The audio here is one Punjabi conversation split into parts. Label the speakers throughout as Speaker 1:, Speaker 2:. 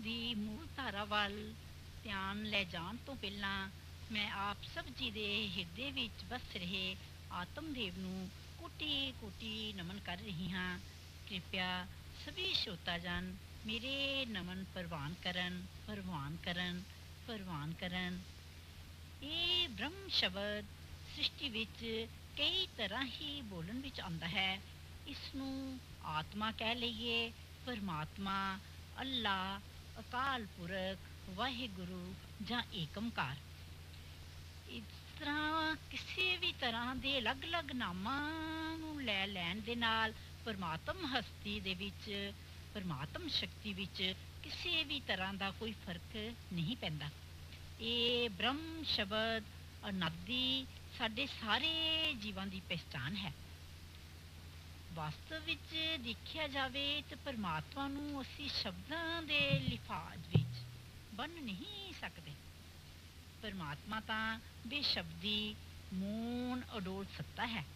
Speaker 1: ਦੀ ਮੂਲ ਧਾਰਾ ਵੱਲ ਧਿਆਨ ਲੈ ਜਾਣ ਤੋਂ ਪਹਿਲਾਂ ਮੈਂ ਆਪ ਸਭ ਜੀ ਦੇ ਹਿਰਦੇ ਵਿੱਚ ਵਸ ਰਹੇ ਆਤਮਦੇਵ ਨੂੰ ਕੋਟੀ-ਕੋਟੀ ਨਮਨ ਕਰ ਰਹੀ ਹਾਂ। ਕਿਰਪਾ ਸਭੀ ਸ਼੍ਰੋਤਾਜਨ ਮੇਰੇ ਨਮਨ ਪ੍ਰਵਾਨ ਕਰਨ, ਪ੍ਰਵਾਨ ਕਰਨ, ਪ੍ਰਵਾਨ ਕਰਨ। ਇਹ ਬ੍ਰਹਮ ਸ਼ਬਦ ਸ੍ਰਿਸ਼ਟੀ ਵਿੱਚ ਕਈ ਤਰ੍ਹਾਂ ਹੀ ਬੋਲਣ ਵਿੱਚ ਆਉਂਦਾ ਹੈ। ਇਸ ਨੂੰ ਆਤਮਾ ਕਹਿ ਲਈਏ, ਪਰਮਾਤਮਾ, ਅੱਲਾ, ਅਕਾਲ ਪੁਰਖ, ਵਾਹਿਗੁਰੂ ਜਾਂ ਏਕਮਕਾਰ। ਇਸ ਤਰ੍ਹਾਂ ਕਿਸੇ ਵੀ ਤਰ੍ਹਾਂ ਦੇ ਅਲੱਗ-ਅਲੱਗ ਨਾਮਾਂ ਨੂੰ ਲੈ ਲੈਣ ਦੇ ਨਾਲ ਪਰਮਾਤਮ ਹਸਤੀ ਦੇ ਵਿੱਚ, ਪਰਮਾਤਮ ਸ਼ਕਤੀ ਵਿੱਚ ਕਿਸੇ ਵੀ ਤਰ੍ਹਾਂ ਦਾ ਕੋਈ ਫਰਕ ਨਹੀਂ ਪੈਂਦਾ। ਇਹ ਬ੍ਰਹਮ ਸ਼ਬਦ ਅਨਾਦਿ ਸਾਡੇ ਸਾਰੇ ਜੀਵਾਂ ਦੀ ਪਹਿਚਾਣ ਹੈ। ਵਾਸਤਵ ਵਿੱਚ ਦੇਖਿਆ ਜਾਵੇ ਤਾਂ ਪਰਮਾਤਮਾ ਨੂੰ ਅਸੀਂ ਸ਼ਬਦਾਂ ਦੇ ਲਿਫਾਜ਼ ਵਿੱਚ ਬੰਨ੍ਹ ਨਹੀਂ ਸਕਦੇ। ਪਰਮਾਤਮਾ ਤਾਂ ਬੇਸ਼ਬਦੀ, ਮੌਨ, ਅਡੋਲ ਸੱਤਾ ਹੈ।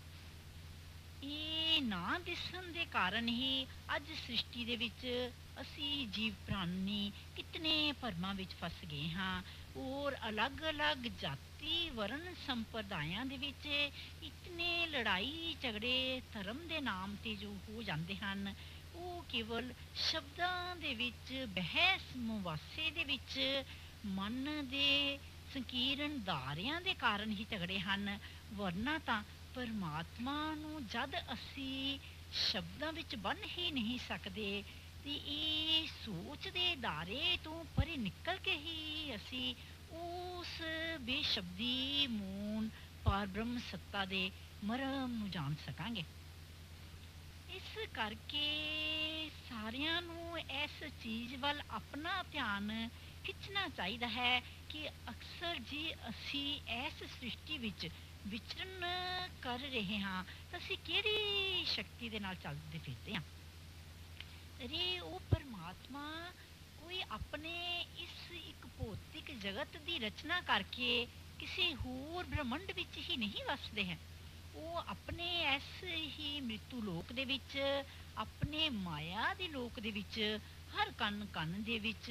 Speaker 1: ਇਹ ਨਾ ਦਿਸਣ ਦੇ ਕਾਰਨ ਹੀ ਅੱਜ ਸ੍ਰਿਸ਼ਟੀ ਦੇ ਵਿੱਚ ਅਸੀਂ ਜੀਵ ਪ੍ਰਾਣੀ ਕਿਤਨੇ ਭਰਮਾਂ ਵਿੱਚ ਫਸ ਗਏ ਹਾਂ ਔਰ ਅਲੱਗ-ਅਲੱਗ ਜਾਤੀ ਵਰਨ ਸੰਪਰਦਾਇਆਂ ਦੇ ਵਿੱਚ ਇਤਨੇ ਲੜਾਈ ਝਗੜੇ ਧਰਮ ਦੇ ਨਾਮ 'ਤੇ ਜੋ ਹੋ ਜਾਂਦੇ ਹਨ, ਉਹ ਕੇਵਲ ਸ਼ਬਦਾਂ ਦੇ ਵਿੱਚ, ਬਹਿਸ ਮੁਬਾਸੇ ਦੇ ਵਿੱਚ, ਮਨ ਦੇ ਸੰਕੀਰਨ ਦਾਇਰਿਆਂ ਦੇ ਕਾਰਨ ਹੀ ਝਗੜੇ ਹਨ। ਵਰਨਾ ਤਾਂ ਪਰਮਾਤਮਾ ਨੂੰ ਜਦ ਅਸੀਂ ਸ਼ਬਦਾਂ ਵਿੱਚ ਬੰਨ੍ਹ ਹੀ ਨਹੀਂ ਸਕਦੇ ਤੇ ਇਹ ਸੋਚ ਦੇ ਦਾਇਰੇ ਤੋਂ ਪਰੇ ਨਿਕਲ ਕੇ ਹੀ ਅਸੀਂ ਉਸ ਬੇਸ਼ਬਦੀ, ਮੌਨ, ਪਾਰਬ੍ਰਹਮ ਸੱਤਾ ਦੇ ਮਰਮ ਨੂੰ ਜਾਣ ਸਕਾਂਗੇ। ਇਸ ਕਰਕੇ ਸਾਰਿਆਂ ਨੂੰ ਇਸ ਚੀਜ਼ ਵੱਲ ਆਪਣਾ ਧਿਆਨ ਖਿੱਚਣਾ ਚਾਹੀਦਾ ਹੈ ਕਿ ਅਕਸਰ ਜੇ ਅਸੀਂ ਇਸ ਸ੍ਰਿਸ਼ਟੀ ਵਿੱਚ ਵਿਚਰਨ ਕਰ ਰਹੇ ਹਾਂ ਤਾਂ ਅਸੀਂ ਕਿਹੜੀ ਸ਼ਕਤੀ ਦੇ ਨਾਲ ਚੱਲਦੇ ਫਿਰਦੇ ਹਾਂ। ਅਰੇ ਉਹ ਪਰਮਾਤਮਾ ਕੋਈ ਆਪਣੇ ਇਸ ਇੱਕ ਭੌਤਿਕ ਜਗਤ ਦੀ ਰਚਨਾ ਕਰਕੇ ਕਿਸੇ ਹੋਰ ਬ੍ਰਹਮੰਡ ਵਿੱਚ ਹੀ ਨਹੀਂ ਵਸਦੇ ਹੈ। ਉਹ ਆਪਣੇ ਇਸ ਹੀ ਮ੍ਰਿਤੂ ਲੋਕ ਦੇ ਵਿੱਚ, ਆਪਣੇ ਮਾਇਆ ਦੇ ਲੋਕ ਦੇ ਵਿੱਚ, ਹਰ ਕਣ ਦੇ ਵਿੱਚ,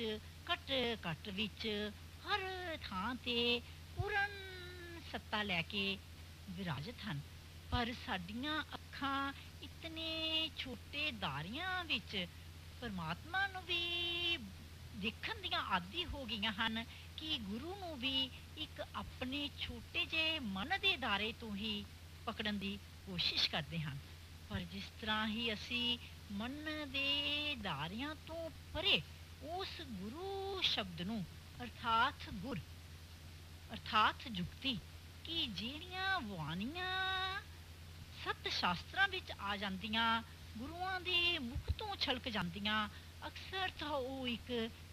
Speaker 1: ਘਟ ਵਿੱਚ, ਹਰ ਥਾਂ 'ਤੇ ਪੂਰਨ ਸੱਤਾ ਲੈ ਕੇ ਵਿਰਾਜਤ ਹਨ। ਪਰ ਸਾਡੀਆਂ ਅੱਖਾਂ ਇਤਨੇ ਛੋਟੇ ਦਾਇਰਿਆਂ ਵਿੱਚ ਪਰਮਾਤਮਾ ਨੂੰ ਵੀ ਦੇਖਣ ਦੀਆਂ ਆਦੀ ਹੋ ਗਈਆਂ ਹਨ ਕਿ ਗੁਰੂ ਨੂੰ ਵੀ ਇੱਕ ਆਪਣੇ ਛੋਟੇ ਜਿਹੇ ਮਨ ਦੇ ਦਾਇਰੇ ਤੋਂ ਹੀ ਪਕੜਨ ਦੀ ਕੋਸ਼ਿਸ਼ ਕਰਦੇ ਹਨ। ਪਰ ਜਿਸ ਤਰ੍ਹਾਂ ਹੀ ਅਸੀਂ ਮਨ ਦੇ ਦਾਇਰਿਆਂ ਤੋਂ ਪਰੇ ਉਸ ਗੁਰੂ ਸ਼ਬਦ ਨੂੰ ਅਰਥਾਤ ਗੁਰ, ਅਰਥਾਤ ਜੁਗਤੀ, ਕਿ ਜਿਹੜੀਆਂ ਬਾਣੀਆਂ ਸੱਤ ਸ਼ਾਸਤਰਾਂ ਵਿੱਚ ਆ ਜਾਂਦੀਆਂ, ਗੁਰੂਆਂ ਦੇ ਮੁਖ ਤੋਂ ਛਲਕ ਜਾਂਦੀਆਂ, ਅਕਸਰ ਤਾਂ ਉਹ ਇੱਕ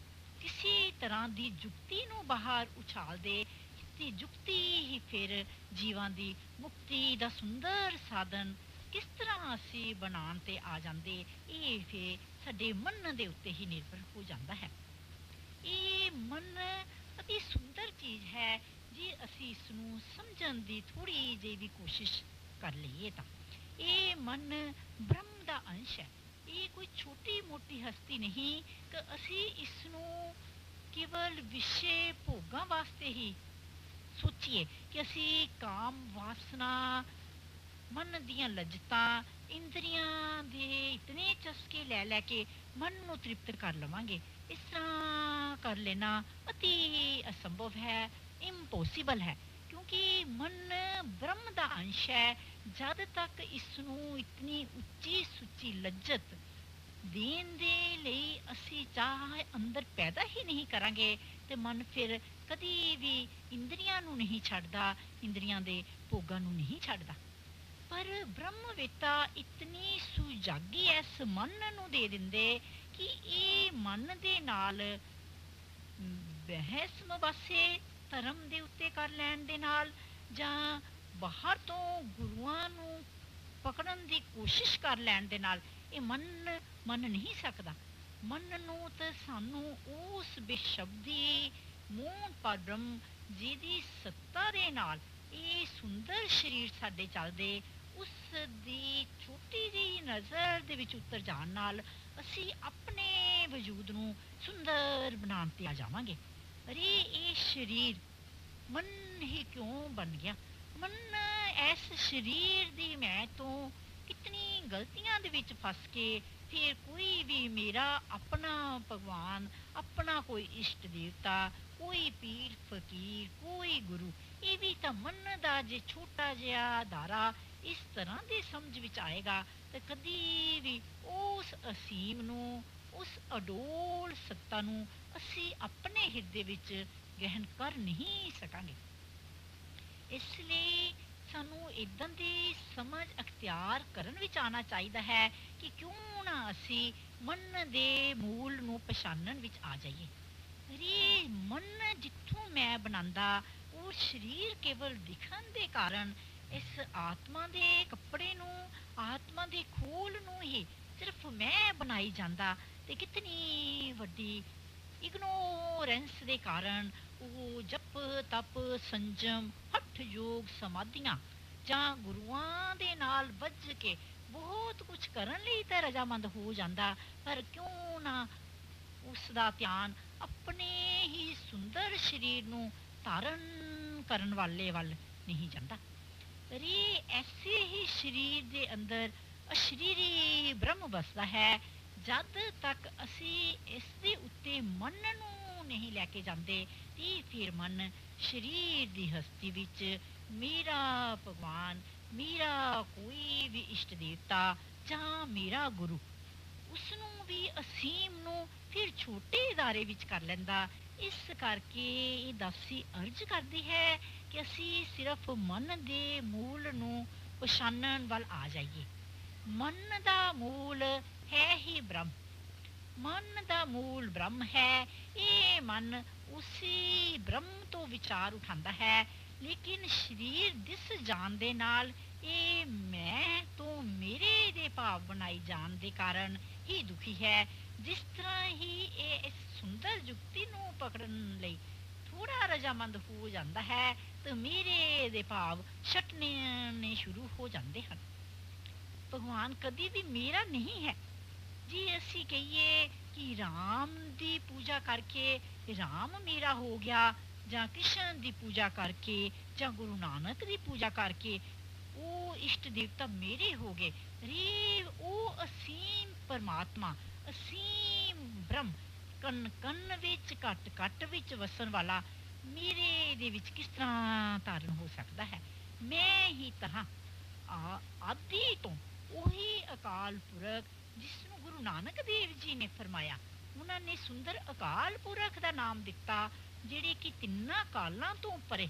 Speaker 1: ਕਿਸੇ ਤਰ੍ਹਾਂ ਦੀ ਜੁਗਤੀ ਨੂੰ ਬਾਹਰ ਉਛਾਲਦੇ ਤੇ ਜੁਗਤੀ ਹੀ ਫਿਰ ਜੀਵਾਂ ਦੀ ਮੁਕਤੀ ਦਾ ਸੁੰਦਰ ਸਾਧਨ ਕਿਸ ਤਰ੍ਹਾਂ ਅਸੀਂ ਬਣਾਉਣ 'ਤੇ ਆ ਜਾਂਦੇ, ਇਹ ਫਿਰ ਸਾਡੇ ਮਨ ਦੇ ਉੱਤੇ ਹੀ ਨਿਰਭਰ ਹੋ ਜਾਂਦਾ ਹੈ। ਇਹ ਮਨ ਅਤੀ ਸੁੰਦਰ ਚੀਜ਼ ਹੈ। ਜੇ ਅਸੀਂ ਇਸ ਨੂੰ ਸਮਝਣ ਦੀ ਥੋੜ੍ਹੀ ਜਿਹੀ ਵੀ ਕੋਸ਼ਿਸ਼ ਕਰ ਲਈਏ ਤਾਂ ਇਹ ਮਨ ਬ੍ਰਹਮ ਦਾ ਅੰਸ਼ ਹੈ। ਇਹ ਕੋਈ ਛੋਟੀ ਮੋਟੀ ਹਸਤੀ ਨਹੀਂ ਕਿ ਅਸੀਂ ਇਸ ਨੂੰ ਕੇਵਲ ਵਿਸ਼ੇ ਭੋਗਾਂ ਵਾਸਤੇ ਹੀ ਸੋਚੀਏ ਕਿ ਅਸੀਂ ਕਾਮ ਵਾਸਨਾ, ਮਨ ਦੀਆਂ ਲੱਜਤਾਂ, ਇੰਦਰੀਆਂ ਦੇ ਇਤਨੇ ਚਸਕੇ ਲੈ ਲੈ ਕੇ ਮਨ ਨੂੰ ਤ੍ਰਿਪਤ ਕਰ ਲਵਾਂਗੇ। ਇਸ ਤਰ੍ਹਾਂ ਕਰ ਲੈਣਾ ਅਤੀ ਅਸੰਭਵ ਹੈ, ਇੰਪੋਸੀਬਲ ਹੈ, ਕਿਉਂਕਿ ਮਨ ਬ੍ਰਹਮ ਦਾ ਅੰਸ਼ ਹੈ। ਜਦ ਤੱਕ ਇਸ ਨੂੰ ਇਤਨੀ ਉੱਚੀ ਸੁੱਚੀ ਲੱਜਤ ਦੇਣ ਦੇ ਲਈ ਅਸੀਂ ਚਾਹ ਅੰਦਰ ਪੈਦਾ ਹੀ ਨਹੀਂ ਕਰਾਂਗੇ ਤੇ ਮਨ ਫਿਰ ਕਦੀ ਵੀ ਇੰਦਰੀਆਂ ਨੂੰ ਨਹੀਂ ਛੱਡਦਾ, ਇੰਦਰੀਆਂ ਦੇ ਭੋਗਾਂ ਨੂੰ ਨਹੀਂ ਛੱਡਦਾ। ਪਰ ਬ੍ਰਹਮਵੇਤਾ ਇਤਨੀ ਸੁਜਾਗੀ ਇਸ ਮਨ ਨੂੰ ਦੇ ਦਿੰਦੇ ਕਿ ਇਹ ਮਨ ਦੇ ਨਾਲ ਬਹਿਸ ਮੁਬਾਸੇ ਧਰਮ ਦੇ ਉੱਤੇ ਕਰ ਲੈਣ ਦੇ ਨਾਲ ਜਾਂ ਬਾਹਰ ਤੋਂ ਗੁਰੂਆਂ ਨੂੰ ਪਕੜਨ ਦੀ ਕੋਸ਼ਿਸ਼ ਕਰ ਲੈਣ ਦੇ ਨਾਲ ਇਹ ਮੰਨ ਨਹੀਂ ਸਕਦਾ। ਮਨ ਨੂੰ ਤਾਂ ਸਾਨੂੰ ਉਸ ਬੇਸ਼ਬਦੀ ਮੂਨ ਪਰਬ੍ਰਹਮ ਜਿਹਦੀ ਸੱਤਾ ਦੇ ਨਾਲ ਇਹ ਸੁੰਦਰ ਸਰੀਰ ਸਾਡੇ ਚੱਲਦੇ, ਉਸ ਦੀ ਛੋਟੀ ਜਿਹੀ ਨਜ਼ਰ ਦੇ ਵਿੱਚ ਉਤਰ ਜਾਣ ਨਾਲ ਅਸੀਂ ਆਪਣੇ ਵਜੂਦ ਨੂੰ ਸੁੰਦਰ ਬਣਾਉਣ ਤੇ ਆ ਜਾਵਾਂਗੇ। ਅਰੇ ਇਹ ਸਰੀਰ ਮਨ ਹੀ ਕਿਉਂ ਬਣ ਗਿਆ? ਮਨ ਇਸ ਸਰੀਰ ਦੀ ਮੈਂ ਤੋਂ ਕਿਤਨੀ ਗਲਤੀਆਂ ਦੇ ਵਿੱਚ ਫਸ ਕੇ ਫਿਰ ਕੋਈ ਵੀ ਮੇਰਾ ਆਪਣਾ ਭਗਵਾਨ, ਆਪਣਾ ਕੋਈ ਇਸ਼ਟ ਦੇਵਤਾ, ਕੋਈ ਪੀਰ ਫਕੀਰ, ਕੋਈ ਗੁਰੂ, ਇਹ ਵੀ ਤਾਂ ਮਨ ਦਾ ਜੇ ਛੋਟਾ ਜਿਹਾ ਦਾਰਾ ਇਸ ਤਰ੍ਹਾਂ ਦੀ ਸਮਝ ਵਿੱਚ ਆਏਗਾ ਤਾਂ ਕਦੀ ਵੀ ਉਸ ਅਸੀਮ ਨੂੰ, ਉਸ ਅਡੋਲ ਸੱਤਾ ਨੂੰ ਅਸੀਂ ਆਪਣੇ ਹਿਰਦੇ ਵਿੱਚ ਗ੍ਰਹਿਣ ਕਰ ਨਹੀਂ ਸਕਾਂਗੇ। ਇਸ ਲਈ ਸਾਨੂੰ ਇਦਾਂ ਦੀ ਸਮਝ ਅਖਤਿਆਰ ਕਰਨ ਵਿੱਚ ਆਉਣਾ ਚਾਹੀਦਾ ਹੈ ਕਿ ਕਿਉਂ ਨਾ ਅਸੀਂ ਮਨ ਦੇ ਮੂਲ ਨੂੰ ਪਛਾਣਨ ਵਿੱਚ ਆ ਜਾਈਏ। ਅਰੇ ਮਨ ਜਿੱਥੋਂ ਮੈਂ ਬਣਾਉਂਦਾ, ਉਹ ਸਰੀਰ ਕੇਵਲ ਦਿਖਣ ਦੇ ਕਾਰਨ ਇਸ ਆਤਮਾ ਦੇ ਕੱਪੜੇ ਨੂੰ, ਆਤਮਾ ਦੇ ਖੋਲ ਨੂੰ ਹੀ ਸਿਰਫ ਮੈਂ ਬਣਾਈ ਜਾਂਦਾ ਤੇ ਕਿਤਨੀ ਵੱਡੀ ਇਗਨੋਰੈਂਸ ਦੇ ਕਾਰਨ ਉਹ ਜਪ ਤਪ ਸੰਜਮ ਹੱਠ ਯੋਗ ਸਮਾਧੀਆਂ ਜਾਂ ਗੁਰੂਆਂ ਦੇ ਨਾਲ ਵੱਜ ਕੇ ਬਹੁਤ ਕੁਝ ਕਰਨ ਲਈ ਤਾਂ ਰਜਾਮੰਦ ਹੋ ਜਾਂਦਾ, ਪਰ ਕਿਉਂ ਨਾ ਉਸ ਦਾ ਧਿਆਨ ਆਪਣੇ ਹੀ ਸੁੰਦਰ ਸਰੀਰ ਨੂੰ ਧਾਰਨ ਕਰਨ ਵਾਲੇ ਵੱਲ ਨਹੀਂ ਜਾਂਦਾ। ਅਰੇ ਐਸੇ ਹੀ ਸਰੀਰ ਦੇ ਅੰਦਰ ਅਸ਼ਰੀਰੀ ਬ੍ਰਹਮ ਵਸਦਾ ਹੈ। ਜਦ ਤੱਕ ਅਸੀਂ ਇਸ ਦੇ ਉੱਤੇ ਮਨ ਨੂੰ ਨਹੀਂ ਲੈ ਕੇ ਜਾਂਦੇ ਤੇ ਫਿਰ ਮਨ ਸਰੀਰ ਦੀ ਹਸਤੀ ਵਿੱਚ ਮੇਰਾ ਭਗਵਾਨ, ਮੇਰਾ ਕੋਈ ਵੀ ਇਸ਼ਟ ਦੇਵਤਾ ਜਾਂ ਮੇਰਾ ਗੁਰੂ, ਉਸ ਨੂੰ ਵੀ ਅਸੀਮ ਨੂੰ ਫਿਰ ਛੋਟੇ ਦਾਇਰੇ ਵਿੱਚ ਕਰ ਲੈਂਦਾ। ਇਸ ਕਰਕੇ ਇਹ ਦਾਸੀ ਅਰਜ਼ ਕਰਦੀ ਹੈ ਕਿ ਅਸੀਂ ਸਿਰਫ ਮਨ ਦੇ ਮੂਲ ਨੂੰ ਪਛਾਣਨ ਵੱਲ ਆ ਜਾਈਏ। ਮਨ ਦਾ ਮੂਲ ਹੈ ਹੀ ਬ੍ਰਹਮ, ਮਨ ਦਾ ਮੂਲ ਬ੍ਰਹਮ ਹੈ। ਇਹ ਮਨ ਉਸੇ ਬ੍ਰਹਮ ਤੋਂ ਵਿਚਾਰ ਉਠਾਉਂਦਾ ਹੈ, ਲੇਕਿਨ ਸਰੀਰ ਦਿਸ ਜਾਣ ਦੇ ਨਾਲ ਇਹ ਮੈਂ ਤੋਂ ਮੇਰੇ ਦੇ ਭਾਵ ਬਣਾਈ ਜਾਣ ਦੇ ਕਾਰਨ ਹੀ ਦੁਖੀ ਹੈ। ਜਿਸ ਤਰ੍ਹਾਂ ਹੀ ਇਹ ਇਸ ਸੁੰਦਰ ਜੁਗਤੀ ਨੂੰ ਪਕੜਨ ਲਈ ਥੋੜਾ ਰਜਾਮੰਦ ਹੋ ਜਾਂਦਾ ਹੈ ਤਾਂ ਮੇਰੇ ਦੇ ਭਾਵ ਛਟਣੇ ਸ਼ੁਰੂ ਹੋ ਜਾਂਦੇ ਹਨ। ਭਗਵਾਨ ਕਦੀ ਵੀ ਮੇਰਾ ਨਹੀਂ ਹੈ। ਜੇ ਅਸੀਂ ਕਹੀਏ ਕਿ ਰਾਮ ਦੀ ਪੂਜਾ ਕਰਕੇ ਰਾਮ ਮੇਰਾ ਹੋ ਗਿਆ, ਜਾਂ ਕ੍ਰਿਸ਼ਨ ਦੀ ਪੂਜਾ ਕਰਕੇ ਜਾਂ ਗੁਰੂ ਨਾਨਕ ਦੀ ਪੂਜਾ ਕਰਕੇ ਉਹ ਇਸ਼ਟ ਦੇਵਤਾ ਮੇਰੇ ਹੋ ਗਏ, ਰੇ ਉਹ ਅਸੀਮ ਪਰਮਾਤਮਾ, ਅਸੀਮ ਬ੍ਰਹਮ ਕਣ ਕਣ ਵਿੱਚ ਘਟ ਘਟ ਵਿੱਚ ਵਸਣ ਵਾਲਾ ਮੇਰੇ ਦੇ ਵਿੱਚ ਕਿਸ ਤਰ੍ਹਾਂ ਧਾਰਨ ਹੋ ਸਕਦਾ ਹੈ? ਮੈਂ ਹੀ ਤਾਂ ਆਦਿ ਤੋਂ ਉਹੀ ਅਕਾਲ ਪੁਰਖ ਜਿਸ ਨੂੰ ਗੁਰੂ ਨਾਨਕ ਦੇਵ ਜੀ ਨੇ ਫਰਮਾਇਆ, ਉਹਨਾਂ ਨੇ ਸੁੰਦਰ ਅਕਾਲ ਪੁਰਖ ਦਾ ਨਾਮ ਦਿੱਤਾ, ਜਿਹੜੇ ਕਿ ਤਿੰਨਾਂ ਕਾਲਾਂ ਤੋਂ ਪਰੇ।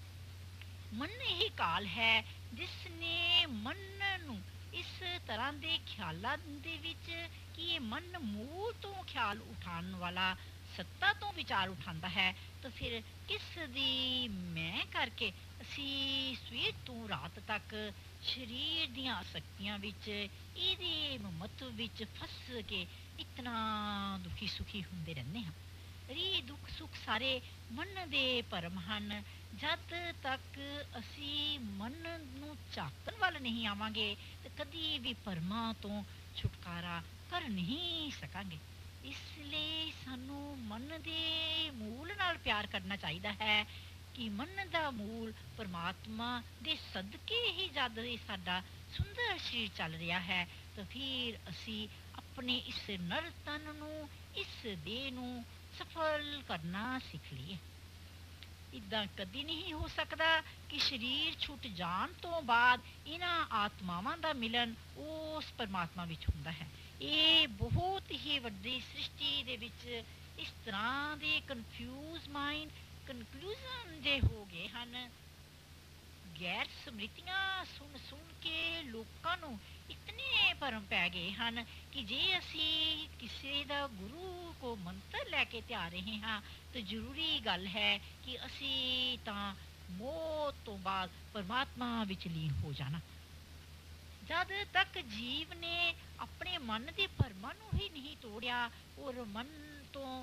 Speaker 1: ਮਨ ਹੀ ਕਾਲ ਹੈ ਜਿਸ ਨੇ ਮਨ ਨੂੰ ਇਸ ਤਰ੍ਹਾਂ ਦੇ ਖਿਆਲਾਂ ਦੇ ਵਿੱਚ ਕਿ ਇਹ ਮਨ ਮੂਲ ਤੋਂ ਖਿਆਲ ਉਠਾਉਣ ਵਾਲਾ ਸੱਤਾ ਤੋਂ ਵਿਚਾਰ ਉਠਾਉਂਦਾ ਹੈ, ਤਾਂ ਫਿਰ ਕਿਸ ਦੀ ਮੈਂ ਕਰਕੇ ਅਸੀਂ ਸਵੇਰ ਤੋਂ ਰਾਤ ਤੱਕ ਸਰੀਰ ਦੀਆਂ ਆਸਕਤੀਆਂ ਵਿੱਚ, ਇਹਦੇ ਮਮਤਵ ਵਿੱਚ ਫਸ ਕੇ ਇਤਨਾ ਦੁਖੀ ਸੁਖੀ ਹੁੰਦੇ ਰਹਿੰਦੇ ਹਾਂ। ਇਹ ਦੁੱਖ ਸੁੱਖ ਸਾਰੇ ਮਨ ਦੇ ਭਰਮ ਹਨ। ਜਦ ਤੱਕ ਅਸੀਂ ਮਨ ਨੂੰ ਝਾਕਣ ਵੱਲ ਨਹੀਂ ਆਵਾਂਗੇ ਤੇ ਕਦੀ ਵੀ ਭਰਮਾਂ ਤੋਂ ਛੁਟਕਾਰਾ ਕਰ ਨਹੀਂ ਸਕਾਂਗੇ। ਇਸ ਲਈ ਸਾਨੂੰ ਮਨ ਦੇ ਮੂਲ ਨਾਲ ਪਿਆਰ ਕਰਨਾ ਚਾਹੀਦਾ ਹੈ ਕਿ ਮਨ ਦਾ ਮੂਲ ਪਰਮਾਤਮਾ ਦੇ ਸਦਕੇ ਹੀ ਜਦ ਇਹ ਸਾਡਾ ਸੁੰਦਰ ਸਰੀਰ ਚੱਲ ਰਿਹਾ ਹੈ ਤਾਂ ਫਿਰ ਅਸੀਂ ਆਪਣੇ ਇਸ ਨਰ ਤਨ ਨੂੰ, ਇਸ ਦੇਹ ਨੂੰ ਸਫਲ ਕਰਨਾ ਸਿੱਖ ਲਈਏ। ਇੱਦਾਂ ਕਦੀ ਨਹੀਂ ਹੋ ਸਕਦਾ ਕਿ ਸਰੀਰ ਛੁੱਟ ਜਾਣ ਤੋਂ ਬਾਅਦ ਇਹਨਾਂ ਆਤਮਾਵਾਂ ਦਾ ਮਿਲਨ ਉਸ ਪਰਮਾਤਮਾ ਵਿੱਚ ਹੁੰਦਾ ਹੈ। ਇਹ ਬਹੁਤ ਹੀ ਵੱਡੀ ਸ੍ਰਿਸ਼ਟੀ ਦੇ ਵਿੱਚ ਇਸ ਤਰ੍ਹਾਂ ਦੇ ਕਨਫਿਊਜ਼ ਮਾਈਂਡ, ਕਨਕਲੂਜ਼ਨ ਜੇ ਹੋ ਗਏ ਹਨ। ਗੈਰ ਸਮ੍ਰਿਤੀਆਂ ਸੁਣ ਸੁਣ ਕੇ ਲੋਕਾਂ ਨੂੰ ਇਤਨੇ ਭਰਮ ਪੈ ਗਏ ਹਨ ਕਿ ਜੇ ਅਸੀਂ ਕਿਸੇ ਦਾ ਗੁਰੂ ਕੋ ਮੰਤਰ ਲੈ ਕੇ ਤੇ ਆ ਰਹੇ ਹਾਂ ਤਾਂ ਜ਼ਰੂਰੀ ਗੱਲ ਹੈ ਕਿ ਅਸੀਂ ਤਾਂ ਮੌਤ ਤੋਂ ਬਾਅਦ ਪਰਮਾਤਮਾ ਵਿੱਚ ਲੀਨ ਹੋ ਜਾਣਾ। ਜਦ ਤੱਕ ਜੀਵ ਨੇ ਆਪਣੇ ਮਨ ਦੇ ਭਰਮਾਂ ਨੂੰ ਹੀ ਨਹੀਂ ਤੋੜਿਆ ਔਰ ਮਨ ਤੋਂ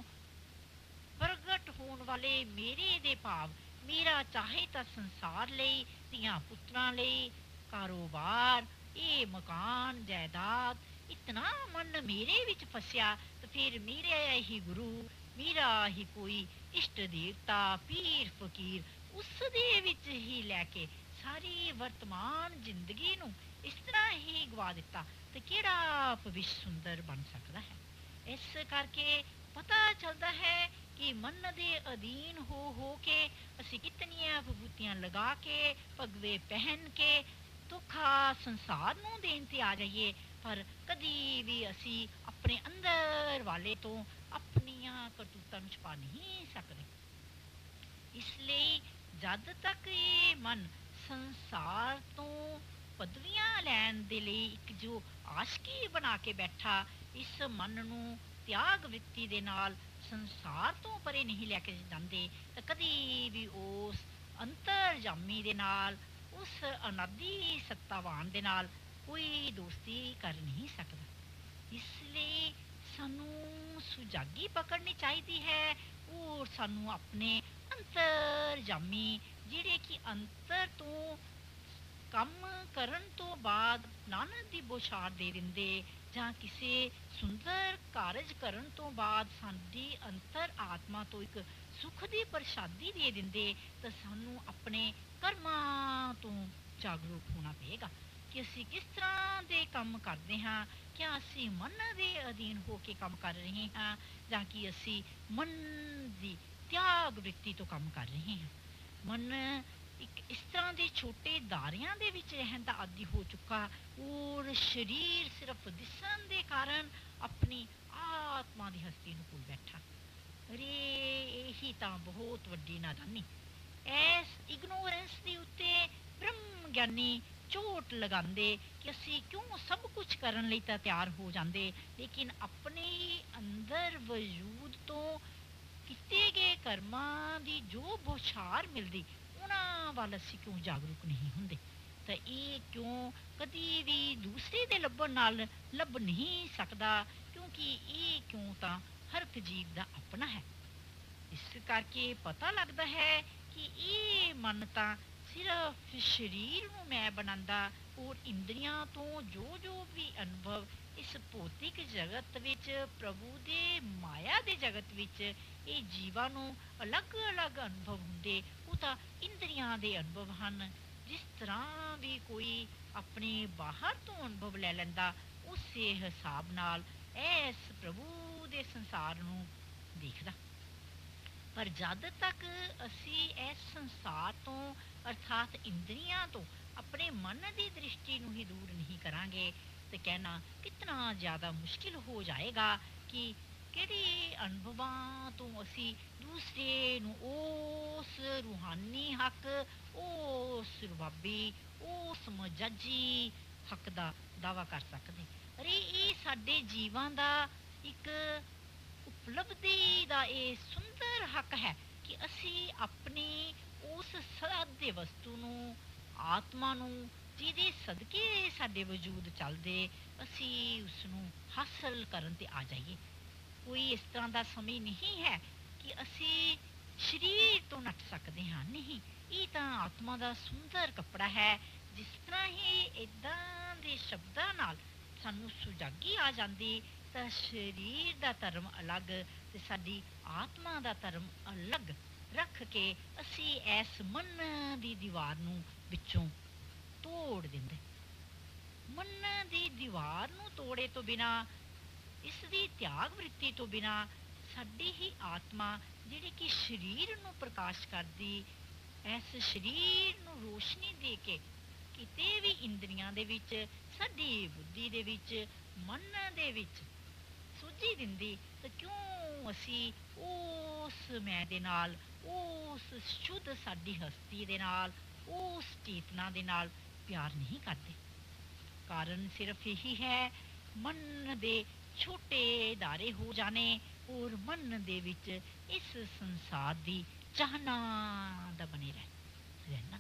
Speaker 1: ਪ੍ਰਗਟ ਹੋਣ ਵਾਲੇ ਮੇਰੇ ਦੇ ਭਾਵ ਮੇਰਾ ਚਾਹੇ ਤਾਂ ਸੰਸਾਰ ਲਈ, ਧੀਆਂ ਪੁੱਤਰਾਂ ਲਈ, ਕਾਰੋਬਾਰ, ਇਹ ਮਕਾਨ ਜਾਇਦਾਦ, ਇਤਨਾ ਮਨ ਮੇਰੇ ਵਿੱਚ ਫਸਿਆ ਤਾਂ ਫਿਰ ਮੇਰਾ ਹੀ ਗੁਰੂ, ਮੇਰਾ ਹੀ ਕੋਈ ਇਸ਼ਟ ਦੇਵਤਾ, ਪੀਰ ਫਕੀਰ, ਉਸ ਦੇ ਵਿੱਚ ਹੀ ਲੈ ਕੇ ਸਾਰੀ ਵਰਤਮਾਨ ਜ਼ਿੰਦਗੀ ਨੂੰ ਇਸ ਤਰ੍ਹਾਂ ਹੀ ਗਵਾ ਦਿੱਤਾ ਤੇ ਕਿਹੜਾ ਭਵਿੱਖ ਸੁੰਦਰ ਬਣ ਸਕਦਾ ਹੈ। ਇਸ ਕਰਕੇ ਪਤਾ ਚੱਲਦਾ ਹੈ ਕਿ ਮਨ ਦੇ ਅਧੀਨ ਹੋ ਕੇ ਅਸੀਂ ਕਿਤਨੀਆਂ ਵਿਭੂਤੀਆਂ ਲਗਾ ਕੇ, ਭਗਵੇ ਪਹਿਨ ਕੇ ਧੋਖਾ ਸੰਸਾਰ ਨੂੰ ਦੇਣ ਤੇ ਆ ਜਾਈਏ, ਪਰ ਕਦੀ ਵੀ ਅਸੀਂ ਆਪਣੇ ਅੰਦਰ ਵਾਲੇ ਤੋਂ ਆਪਣੀਆਂ ਕਰਤੂਤਾਂ ਨੂੰ ਛੁਪਾ ਨਹੀਂ ਸਕਦੇ। ਇਸ ਲਈ ਜਦ ਤੱਕ ਇਹ ਮਨ ਸੰਸਾਰ ਤੋਂ ਪਦਵੀਆਂ ਲੈਣ ਦੇ ਲਈ ਇੱਕ ਜੋ ਆਸ਼ਕੀ ਬਣਾ ਕੇ ਬੈਠਾ, ਇਸ ਮਨ ਨੂੰ ਤਿਆਗ ਵ੍ਰਿਤੀ ਦੇ ਨਾਲ ਸੰਸਾਰ ਤੋਂ ਪਰੇ ਨਹੀਂ ਲੈ ਕੇ ਜਾਂਦੇ, ਤਾਂ ਕਦੀ ਵੀ ਉਸ ਅੰਤਰਜਾਮੀ ਦੇ ਨਾਲ, ਉਸ ਅਨਾਦੀ ਸੱਤਾਵਾਨ ਦੇ ਨਾਲ ਕੋਈ ਦੋਸਤੀ ਕਰ ਨਹੀਂ ਸਕਦਾ। ਇਸ ਲਈ ਸਾਨੂੰ ਸੁਜਾਗੀ ਪਕੜਨੀ ਚਾਹੀਦੀ ਹੈ, ਔਰ ਸਾਨੂੰ ਆਪਣੇ ਅੰਤਰਜਾਮੀ, ਜਿਹੜੇ ਕਿ ਅੰਤਰ ਤੋਂ ਕੰਮ ਕਰਨ ਤੋਂ ਬਾਅਦ ਲਾਹਨਤ ਦੀ ਬੌਛਾਰ ਦੇ ਦਿੰਦੇ, ਜਾਂ ਕਿਸੇ ਸੁੰਦਰ ਕਾਰਜ ਕਰਨ ਤੋਂ ਬਾਅਦ ਸਾਡੀ ਅੰਤਰ ਆਤਮਾ ਤੋਂ ਇੱਕ ਸੁੱਖ ਦੀ ਪ੍ਰਸ਼ਾਦੀ ਦੇ ਦਿੰਦੇ, ਤਾਂ ਸਾਨੂੰ ਆਪਣੇ ਕਰਮਾਂ ਤੋਂ ਜਾਗਰੂਕ ਹੋਣਾ ਪਏਗਾ ਕਿ ਅਸੀਂ ਕਿਸ ਤਰ੍ਹਾਂ ਦੇ ਕੰਮ ਕਰਦੇ ਹਾਂ। ਕਿਆ ਅਸੀਂ ਮਨ ਦੇ ਅਧੀਨ ਹੋ ਕੇ ਕੰਮ ਕਰ ਰਹੇ ਹਾਂ, ਜਾਂ ਕਿ ਅਸੀਂ ਮਨ ਦੀ ਤਿਆਗ ਵ੍ਰਿਤੀ ਤੋਂ ਕੰਮ ਕਰ ਰਹੇ ਹਾਂ। ਮਨ ਇੱਕ ਇਸ ਤਰ੍ਹਾਂ ਦੇ ਛੋਟੇ ਦਾਇਰਿਆਂ ਦੇ ਵਿੱਚ ਰਹਿਣ ਦਾ ਆਦੀ ਹੋ ਚੁੱਕਾ, ਔਰ ਸਰੀਰ ਸਿਰਫ ਦਿਸਣ ਦੇ ਕਾਰਨ ਆਪਣੀ ਆਤਮਾ ਦੀ ਹਸਤੀ ਨੂੰ ਭੁੱਲ ਬੈਠਾ। ਅਰੇ ਇਹੀ ਤਾਂ ਬਹੁਤ ਵੱਡੀ ਨਾਦਾਨੀ। ਇਸ ਇਗਨੋਰੈਂਸ ਦੇ ਉੱਤੇ ਬ੍ਰਹਮ ਗਿਆਨੀ ਝੋਟ ਲਗਾਉਂਦੇ ਕਿ ਅਸੀਂ ਕਿਉਂ ਸਭ ਕੁਝ ਕਰਨ ਲਈ ਤਾਂ ਤਿਆਰ ਹੋ ਜਾਂਦੇ, ਲੇਕਿਨ ਆਪਣੇ ਅੰਦਰ ਵਜੂਦ ਤੋਂ ਕੀਤੇ ਗਏ ਕਰਮਾਂ ਦੀ ਜੋ ਬੌਛਾਰ ਮਿਲਦੀ, ਉਹਨਾਂ ਵੱਲ ਅਸੀਂ ਕਿਉਂ ਜਾਗਰੂਕ ਨਹੀਂ ਹੁੰਦੇ। ਤਾਂ ਇਹ ਕਿਉਂ ਕਦੀ ਵੀ ਦੂਸਰੇ ਦੇ ਲੱਭਣ ਨਾਲ ਲੱਭ ਨਹੀਂ ਸਕਦਾ, ਕਿਉਂਕਿ ਇਹ ਕਿਉਂ ਤਾਂ ਹਰ ਇੱਕ ਜੀਵ ਦਾ ਆਪਣਾ ਹੈ। ਇਸ ਕਰਕੇ ਪਤਾ ਲੱਗਦਾ ਹੈ ਕਿ ਇਹ ਮਨ ਤਾਂ ਸਿਰਫ ਸਰੀਰ ਨੂੰ ਮੈਂ ਬਣਾਉਂਦਾ, ਔਰ ਇੰਦਰੀਆਂ ਤੋਂ ਜੋ ਜੋ ਵੀ ਅਨੁਭਵ ਇਸ ਭੌਤਿਕ ਜਗਤ ਵਿੱਚ, ਪ੍ਰਭੂ ਦੇ ਮਾਇਆ ਦੇ ਜਗਤ ਵਿੱਚ ਇਹ ਜੀਵਾਂ ਨੂੰ ਅਲੱਗ-ਅਲੱਗ ਅਨੁਭਵ ਹੁੰਦੇ, ਉਹ ਤਾਂ ਇੰਦਰੀਆਂ ਦੇ ਅਨੁਭਵ ਹਨ। ਜਿਸ ਤਰ੍ਹਾਂ ਵੀ ਕੋਈ ਆਪਣੇ ਬਾਹਰ ਤੋਂ ਅਨੁਭਵ ਲੈ ਲੈਂਦਾ, ਉਸੇ ਹਿਸਾਬ ਨਾਲ ਇਸ ਪ੍ਰਭੂ ਦੇ ਸੰਸਾਰ ਨੂੰ ਦੇਖਦਾ। ਪਰ ਜਦ ਤੱਕ ਅਸੀਂ ਇਸ ਸੰਸਾਰ ਤੋਂ ਅਰਥਾਤ ਇੰਦਰੀਆਂ ਤੋਂ ਆਪਣੇ ਮਨ ਦੀ ਦ੍ਰਿਸ਼ਟੀ ਨੂੰ ਹੀ ਦੂਰ ਨਹੀਂ ਕਰਾਂਗੇ, ਤੇ ਕਹਿਣਾ ਕਿਤਨਾ ਜ਼ਿਆਦਾ ਮੁਸ਼ਕਿਲ ਹੋ ਜਾਏਗਾ ਕਿ ਕਿਹੜੇ ਅਨੁਭਵਾਂ ਤੋਂ ਅਸੀਂ ਦੂਸਰੇ ਨੂੰ ਉਸ ਰੂਹਾਨੀ ਹੱਕ, ਉਸ ਰਬਾਬੀ, ਉਸ ਮਜਾਜੀ ਹੱਕ ਦਾ ਦਾਵਾ ਕਰ ਸਕਦੇ। ਅਰੇ ਇਹ ਸਾਡੇ ਜੀਵਾਂ ਦਾ ਇੱਕ ਉਪਲਬਧੀ ਦਾ ਇਹ ਸੁੰਦਰ ਹੱਕ ਹੈ ਕਿ ਅਸੀਂ ਆਪਣੀ ਉਸ ਸਾਦੇ ਵਸਤੂ ਨੂੰ, ਆਤਮਾ ਨੂੰ, ਜਿਹਦੇ ਸਦਕੇ ਸਾਡੇ ਵਜੂਦ ਚੱਲਦੇ, ਅਸੀਂ ਉਸ ਨੂੰ ਹਾਸਲ ਕਰਨ ਤੇ ਆ ਜਾਈਏ। ਕੋਈ ਇਸ ਤਰ੍ਹਾਂ ਦਾ ਸਮੇਂ ਨਹੀਂ ਹੈ ਕਿ ਅਸੀਂ ਸਰੀਰ ਤੋਂ ਨੱਠ ਸਕਦੇ ਹਾਂ, ਨਹੀਂ। ਇਹ ਤਾਂ ਆਤਮਾ ਦਾ ਸੁੰਦਰ ਕੱਪੜਾ ਹੈ। ਜਿਸ ਤਰ੍ਹਾਂ ਹੀ ਇੱਦਾਂ ਦੇ ਸ਼ਬਦਾਂ ਨਾਲ ਸਾਨੂੰ ਸੁਜਾਗੀ ਆ ਜਾਂਦੀ, ਤਾਂ ਸਰੀਰ ਦਾ ਧਰਮ ਅਲੱਗ ਤੇ ਸਾਡੀ ਆਤਮਾ ਦਾ ਧਰਮ ਅਲੱਗ ਰੱਖ ਕੇ ਅਸੀਂ ਇਸ ਮਨ ਦੀ ਦੀਵਾਰ ਨੂੰ ਵਿੱਚੋਂ ਤੋੜ ਦਿੰਦੇ। ਮਨ ਦੀ ਦੀਵਾਰ ਨੂੰ ਤੋੜੇ ਤੋਂ ਬਿਨਾਂ, ਇਸ ਦੀ ਤਿਆਗ ਵ੍ਰਿਤੀ ਤੋਂ ਬਿਨਾਂ, ਸਾਡੀ ਹੀ ਆਤਮਾ ਜਿਹੜੀ ਕਿ ਸਰੀਰ ਨੂੰ ਪ੍ਰਕਾਸ਼ ਕਰਦੀ, ਇਸ ਸਰੀਰ ਨੂੰ ਰੋਸ਼ਨੀ ਦੇ ਕੇ ਕਿਤੇ ਵੀ ਇੰਦਰੀਆਂ ਦੇ ਵਿੱਚ, ਸਾਡੀ ਬੁੱਧੀ ਦੇ ਵਿੱਚ, ਮਨ ਦੇ ਵਿੱਚ ਸੂਝੀ ਦਿੰਦੀ, ਤਾਂ ਕਿਉਂ ਅਸੀਂ ਉਸ ਮੈਂ ਦੇ ਨਾਲ, ਉਸ ਸ਼ੁੱਧ ਸਾਡੀ ਹਸਤੀ ਦੇ ਨਾਲ, ਉਸ ਚੇਤਨਾ ਦੇ ਨਾਲ ਪਿਆਰ ਨਹੀਂ ਕਰਦੇ। ਕਾਰਨ ਸਿਰਫ ਇਹੀ ਹੈ, ਮਨ ਦੇ ਛੋਟੇ ਦਾਇਰੇ ਹੋ ਜਾਣੇ, ਔਰ ਮਨ ਦੇ ਵਿੱਚ ਇਸ ਸੰਸਾਰ ਦੀ ਚਾਹਨਾ ਦਾ ਬਣੇ ਰਹਿਣਾ।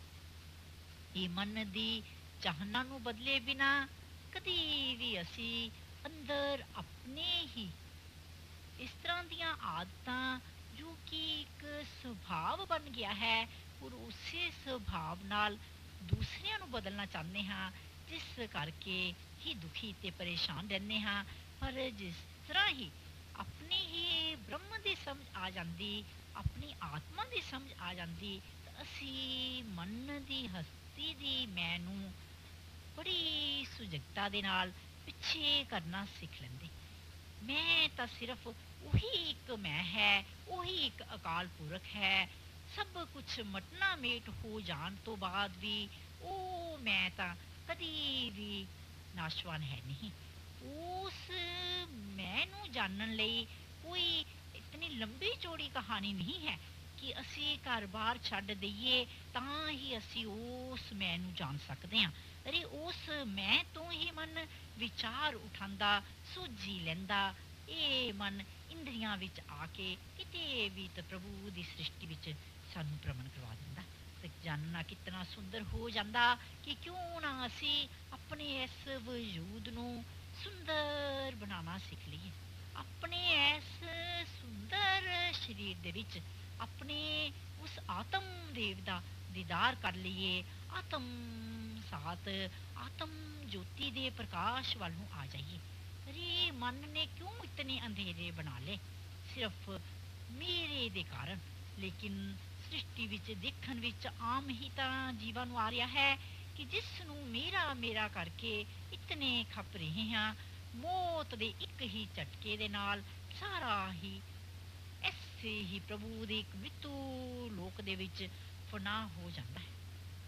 Speaker 1: ਇਹ ਮਨ ਦੀ ਚਾਹਨਾ ਨੂੰ ਬਦਲੇ ਬਿਨਾ ਕਦੀ ਵੀ ਅਸੀਂ ਅੰਦਰ ਆਪਣੇ ਹੀ ਇਸ ਤਰ੍ਹਾਂ ਦੀਆਂ ਆਦਤਾਂ, ਜੋ ਕਿ ਇੱਕ ਸੁਭਾਵ ਬਣ ਗਿਆ ਹੈ, ਔਰ ਉਸੇ ਸੁਭਾਵ ਨਾਲ ਦੂਸਰਿਆਂ ਨੂੰ ਬਦਲਣਾ ਚਾਹੁੰਦੇ ਹਾਂ, ਜਿਸ ਕਰਕੇ ਹੀ ਦੁਖੀ ਤੇ ਪਰੇਸ਼ਾਨ ਰਹਿੰਦੇ ਹਾਂ। ਪਰ ਜਿਸ ਤਰ੍ਹਾਂ ਹੀ ਆਪਣੀ ਹੀ ਬ੍ਰਹਮ ਦੀ ਸਮਝ ਆ ਜਾਂਦੀ, ਆਪਣੀ ਆਤਮਾ ਦੀ ਸਮਝ ਆ ਜਾਂਦੀ, ਤਾਂ ਅਸੀਂ ਮਨ ਦੀ ਹਸਤੀ ਦੀ ਮੈਂ ਨੂੰ ਬੜੀ ਸੁਜਗਤਾ ਦੇ ਨਾਲ ਪਿੱਛੇ ਕਰਨਾ ਸਿੱਖ ਲੈਂਦੇ। ਮੈਂ ਤਾਂ ਸਿਰਫ ਉਹੀ ਇੱਕ ਮੈਂ ਹੈ, ਉਹੀ ਇੱਕ ਅਕਾਲ ਪੁਰਖ ਹੈ। ਸਭ ਕੁਝ ਮਟਨਾ ਮੇਟ ਹੋ ਜਾਣ ਤੋਂ ਬਾਅਦ ਵੀ ਉਹ ਮੈਂ ਤਾਂ ਕਦੀ ਵੀ ਨਾਸ਼ਵਾਨ ਹੈ ਨਹੀਂ। ਉਸ ਮੈਂ ਨੂੰ ਜਾਣਨ ਲਈ ਕੋਈ ਇਤਨੀ ਲੰਬੀ ਚੌੜੀ ਕਹਾਣੀ ਨਹੀਂ ਹੈ ਕਿ ਅਸੀਂ ਘਰ-ਬਾਰ ਛੱਡ ਦਈਏ ਤਾਂ ਹੀ ਅਸੀਂ ਉਸ ਮੈਂ ਨੂੰ ਜਾਣ ਸਕਦੇ ਹਾਂ। ਅਰੇ ਉਸ ਮੈਂ ਤੋਂ ਹੀ ਮਨ ਵਿਚਾਰ ਉਠਾਉਂਦਾ, ਸੋਝੀ ਲੈਂਦਾ। ਇਹ ਮਨ ਇੰਦਰੀਆਂ ਵਿੱਚ ਆ ਕੇ ਕਿਤੇ ਵੀ ਤਾਂ ਪ੍ਰਭੂ ਦੀ ਸ੍ਰਿਸ਼ਟੀ ਵਿੱਚ ਸਾਨੂੰ ਭ੍ਰਮਣ ਕਰਵਾ ਦਿੰਦਾ। ਤੇ ਜਾਨਣਾ ਕਿਤਨਾ ਸੁੰਦਰ ਹੋ ਜਾਂਦਾ ਕਿ ਕਿਉਂ ਨਾ ਅਸੀਂ ਆਪਣੇ ਇਸ ਵਜੂਦ ਨੂੰ ਸੁੰਦਰ ਬਣਾਉਣਾ ਸਿੱਖ ਲਈਏ। ਆਪਣੇ ਇਸ ਸੁੰਦਰ ਸਰੀਰ ਦੇ ਵਿੱਚ ਆਪਣੇ ਉਸ ਆਤਮ ਦੇਵ ਦਾ ਦੀਦਾਰ ਕਰ ਲਈਏ। ਆਤਮ ਸਾਤ ਆਤਮ ਜੋਤੀ ਦੇ ਪ੍ਰਕਾਸ਼ ਵੱਲ ਨੂੰ ਆ ਜਾਈਏ। ਅਰੇ ਮਨ ਨੇ ਕਿਉਂ ਇਤਨੇ ਅੰਧੇਰੇ ਬਣਾ ਲਏ? ਸਿਰਫ ਮੇਰੇ ਦੇ ਕਾਰਨ। ਲੇਕਿਨ ਸ੍ਰਿਸ਼ਟੀ ਵਿੱਚ ਦੇਖਣ ਵਿੱਚ ਆਮ ਹੀ ਤਾਂ ਜੀਵਾਂ ਨੂੰ ਆ ਰਿਹਾ ਹੈ ਕਿ ਜਿਸ ਨੂੰ ਮੇਰਾ ਮੇਰਾ ਕਰਕੇ ਇਤਨੇ ਖੱਪ ਰਹੇ ਹਾਂ, ਮੌਤ ਦੇ ਇੱਕ ਹੀ ਝਟਕੇ ਦੇ ਨਾਲ ਸਾਰਾ ਹੀ ਐਸੇ ਹੀ ਪ੍ਰਭੂ ਦੇ ਇੱਕ ਮ੍ਰਿਤੂ ਲੋਕ ਦੇ ਵਿੱਚ ਫਨਾਹ ਹੋ ਜਾਂਦਾ ਹੈ।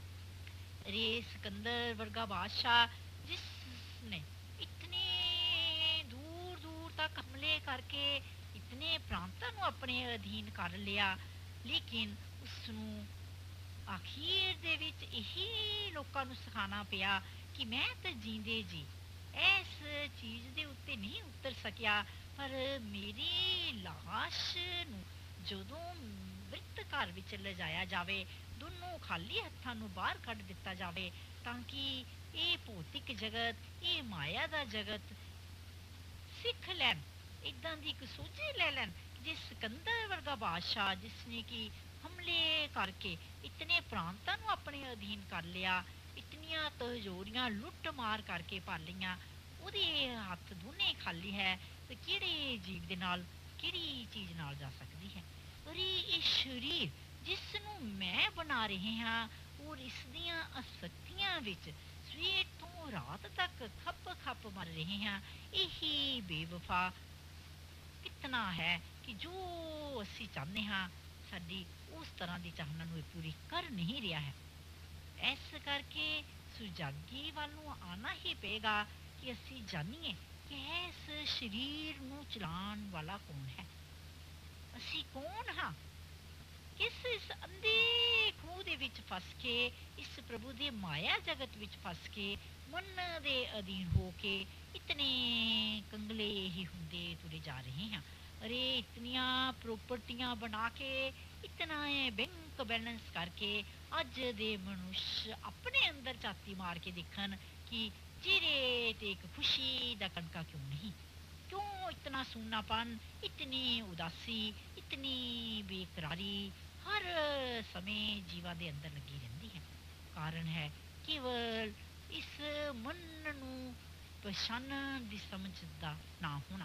Speaker 1: ਅਰੇ ਸਿਕੰਦਰ ਵਰਗਾ ਬਾਦਸ਼ਾਹ ਜਿਸ ਨੇ ਇਤਨੇ ਦੂਰ ਦੂਰ ਤੱਕ ਹਮਲੇ ਕਰਕੇ ਇਤਨੇ ਪ੍ਰਾਂਤਾਂ ਨੂੰ ਆਪਣੇ ਅਧੀਨ ਕਰ ਲਿਆ, ਲੇਕਿਨ ਉਸ ਨੂੰ ਅਖੀਰ ਦੇ ਵਿੱਚ ਇਹੀ ਲੋਕਾਂ ਨੂੰ ਸਿਖਾਉਣਾ ਪਿਆ ਕਿ ਮੈਂ ਤਾਂ ਜੀਂਦੇ ਜੀ ਇਸ ਚੀਜ਼ ਦੇ ਉੱਤੇ ਨਹੀਂ ਉਤਰ ਸਕਿਆ, ਪਰ ਮੇਰੀ ਲਾਸ਼ ਨੂੰ ਜਦੋਂ ਮ੍ਰਿਤ ਘਰ ਵਿੱਚ ਲਿਜਾਇਆ ਜਾਵੇ, ਦੋਨੋਂ ਖਾਲੀ ਹੱਥਾਂ ਨੂੰ ਬਾਹਰ ਕੱਢ ਦਿੱਤਾ ਜਾਵੇ, ਤਾਂ ਕਿ ਇਹ ਭੌਤਿਕ ਜਗਤ, ਇਹ ਮਾਇਆ ਦਾ ਜਗਤ ਸਿੱਖ ਲੈਣ, ਇੱਦਾਂ ਦੀ ਇੱਕ ਸੋਝੀ ਲੈ ਲੈਣ। ਜੇ ਸਿਕੰਦਰ ਵਰਗਾ ਬਾਦਸ਼ਾਹ ਜਿਸ ਨੇ ਕਿ ਹਮਲੇ ਕਰਕੇ ਇਤਨੇ ਪ੍ਰਾਂਤਾਂ ਨੂੰ ਆਪਣੇ ਅਧੀਨ ਕਰ ਲਿਆ, ਇਤਨੀਆਂ ਤਜੋਰੀਆਂ ਲੁੱਟ ਮਾਰ ਕਰਕੇ ਭਰ ਲਈਆਂ, ਉਹਦੇ ਹੱਥ ਦੋਨੇ ਖਾਲੀ ਹੈ, ਤੇ ਕਿਹੜੇ ਜੀਵ ਦੇ ਨਾਲ ਕਿਹੜੀ ਚੀਜ਼ ਨਾਲ ਜਾ ਸਕਦੀ ਹੈ? ਅਰੇ ਇਹ ਸਰੀਰ ਜਿਸ ਨੂੰ ਮੈਂ ਬਣਾ ਰਹੇ ਹਾਂ ਔਰ ਇਸ ਦੀਆਂ ਅਸਕਤੀਆਂ ਵਿੱਚ ਸਵੇਰ ਤੋਂ ਰਾਤ ਤੱਕ ਖੱਪ ਖੱਪ ਮਰ ਰਹੇ ਹਾਂ, ਇਹੀ ਬੇਵਫਾ ਕਿਤਨਾ ਹੈ ਕਿ ਜੋ ਅਸੀਂ ਚਾਹੁੰਦੇ ਹਾਂ ਸਾਡੀ ਉਸ ਤਰ੍ਹਾਂ ਦੀ ਚਾਹਨਾ ਨੂੰ ਇਹ ਪੂਰੀ ਕਰ ਨਹੀਂ ਰਿਹਾ ਹੈ। ਇਸ ਕਰਕੇ ਸੁਜਾਗੀ ਵੱਲ ਨੂੰ ਆਉਣਾ ਹੀ ਪਏਗਾ ਕਿ ਅਸੀਂ ਜਾਣੀਏ ਕਿ ਇਸ ਸਰੀਰ ਨੂੰ ਚਲਾਉਣ ਵਾਲਾ ਕੌਣ ਹੈ। ਅਸੀਂ ਕੌਣ ਹਾਂ? ਕਿਸ ਇਸ ਅੰਧੇ ਖੂਹ ਦੇ ਵਿੱਚ ਫਸ ਕੇ, ਇਸ ਪ੍ਰਭੂ ਦੇ ਮਾਇਆ ਜਗਤ ਵਿੱਚ ਫਸ ਕੇ, ਮਨ ਦੇ ਅਧੀਨ ਹੋ ਕੇ ਇਤਨੇ ਕੰਗਲੇ ਹੀ ਹੁੰਦੇ ਤੁਰੇ ਜਾ ਰਹੇ ਹਾਂ। ਅਰੇ ਇਤਨੀਆਂ ਪ੍ਰਾਪਰਟੀਆਂ ਬਣਾ ਕੇ, ਇਤਨਾ ਬੈਂਕ ਬੈਲੈਂਸ ਕਰਕੇ ਅੱਜ ਦੇ ਮਨੁੱਖ ਆਪਣੇ ਅੰਦਰ ਝਾਤੀ ਮਾਰ ਕੇ ਦੇਖਣ ਕਿ ਚਿਹਰੇ ਤੇ ਇੱਕ ਖੁਸ਼ੀ ਦਾ ਕਣਕਾ ਕਿਉਂ ਨਹੀਂ? क्यों इतना सूनापन, इतनी उदासी, इतनी बेकरारी हर समय जीवा ਦੇ ਅੰਦਰ ਲੱਗੀ ਰਹਿੰਦੀ ਹੈ? ਕਾਰਨ ਹੈ ਕੇਵਲ ਇਸ ਮਨ ਨੂੰ ਪਛਾਣਨ ਦੀ ਸਮਝ ਦਾ ਨਾ ਹੋਣਾ।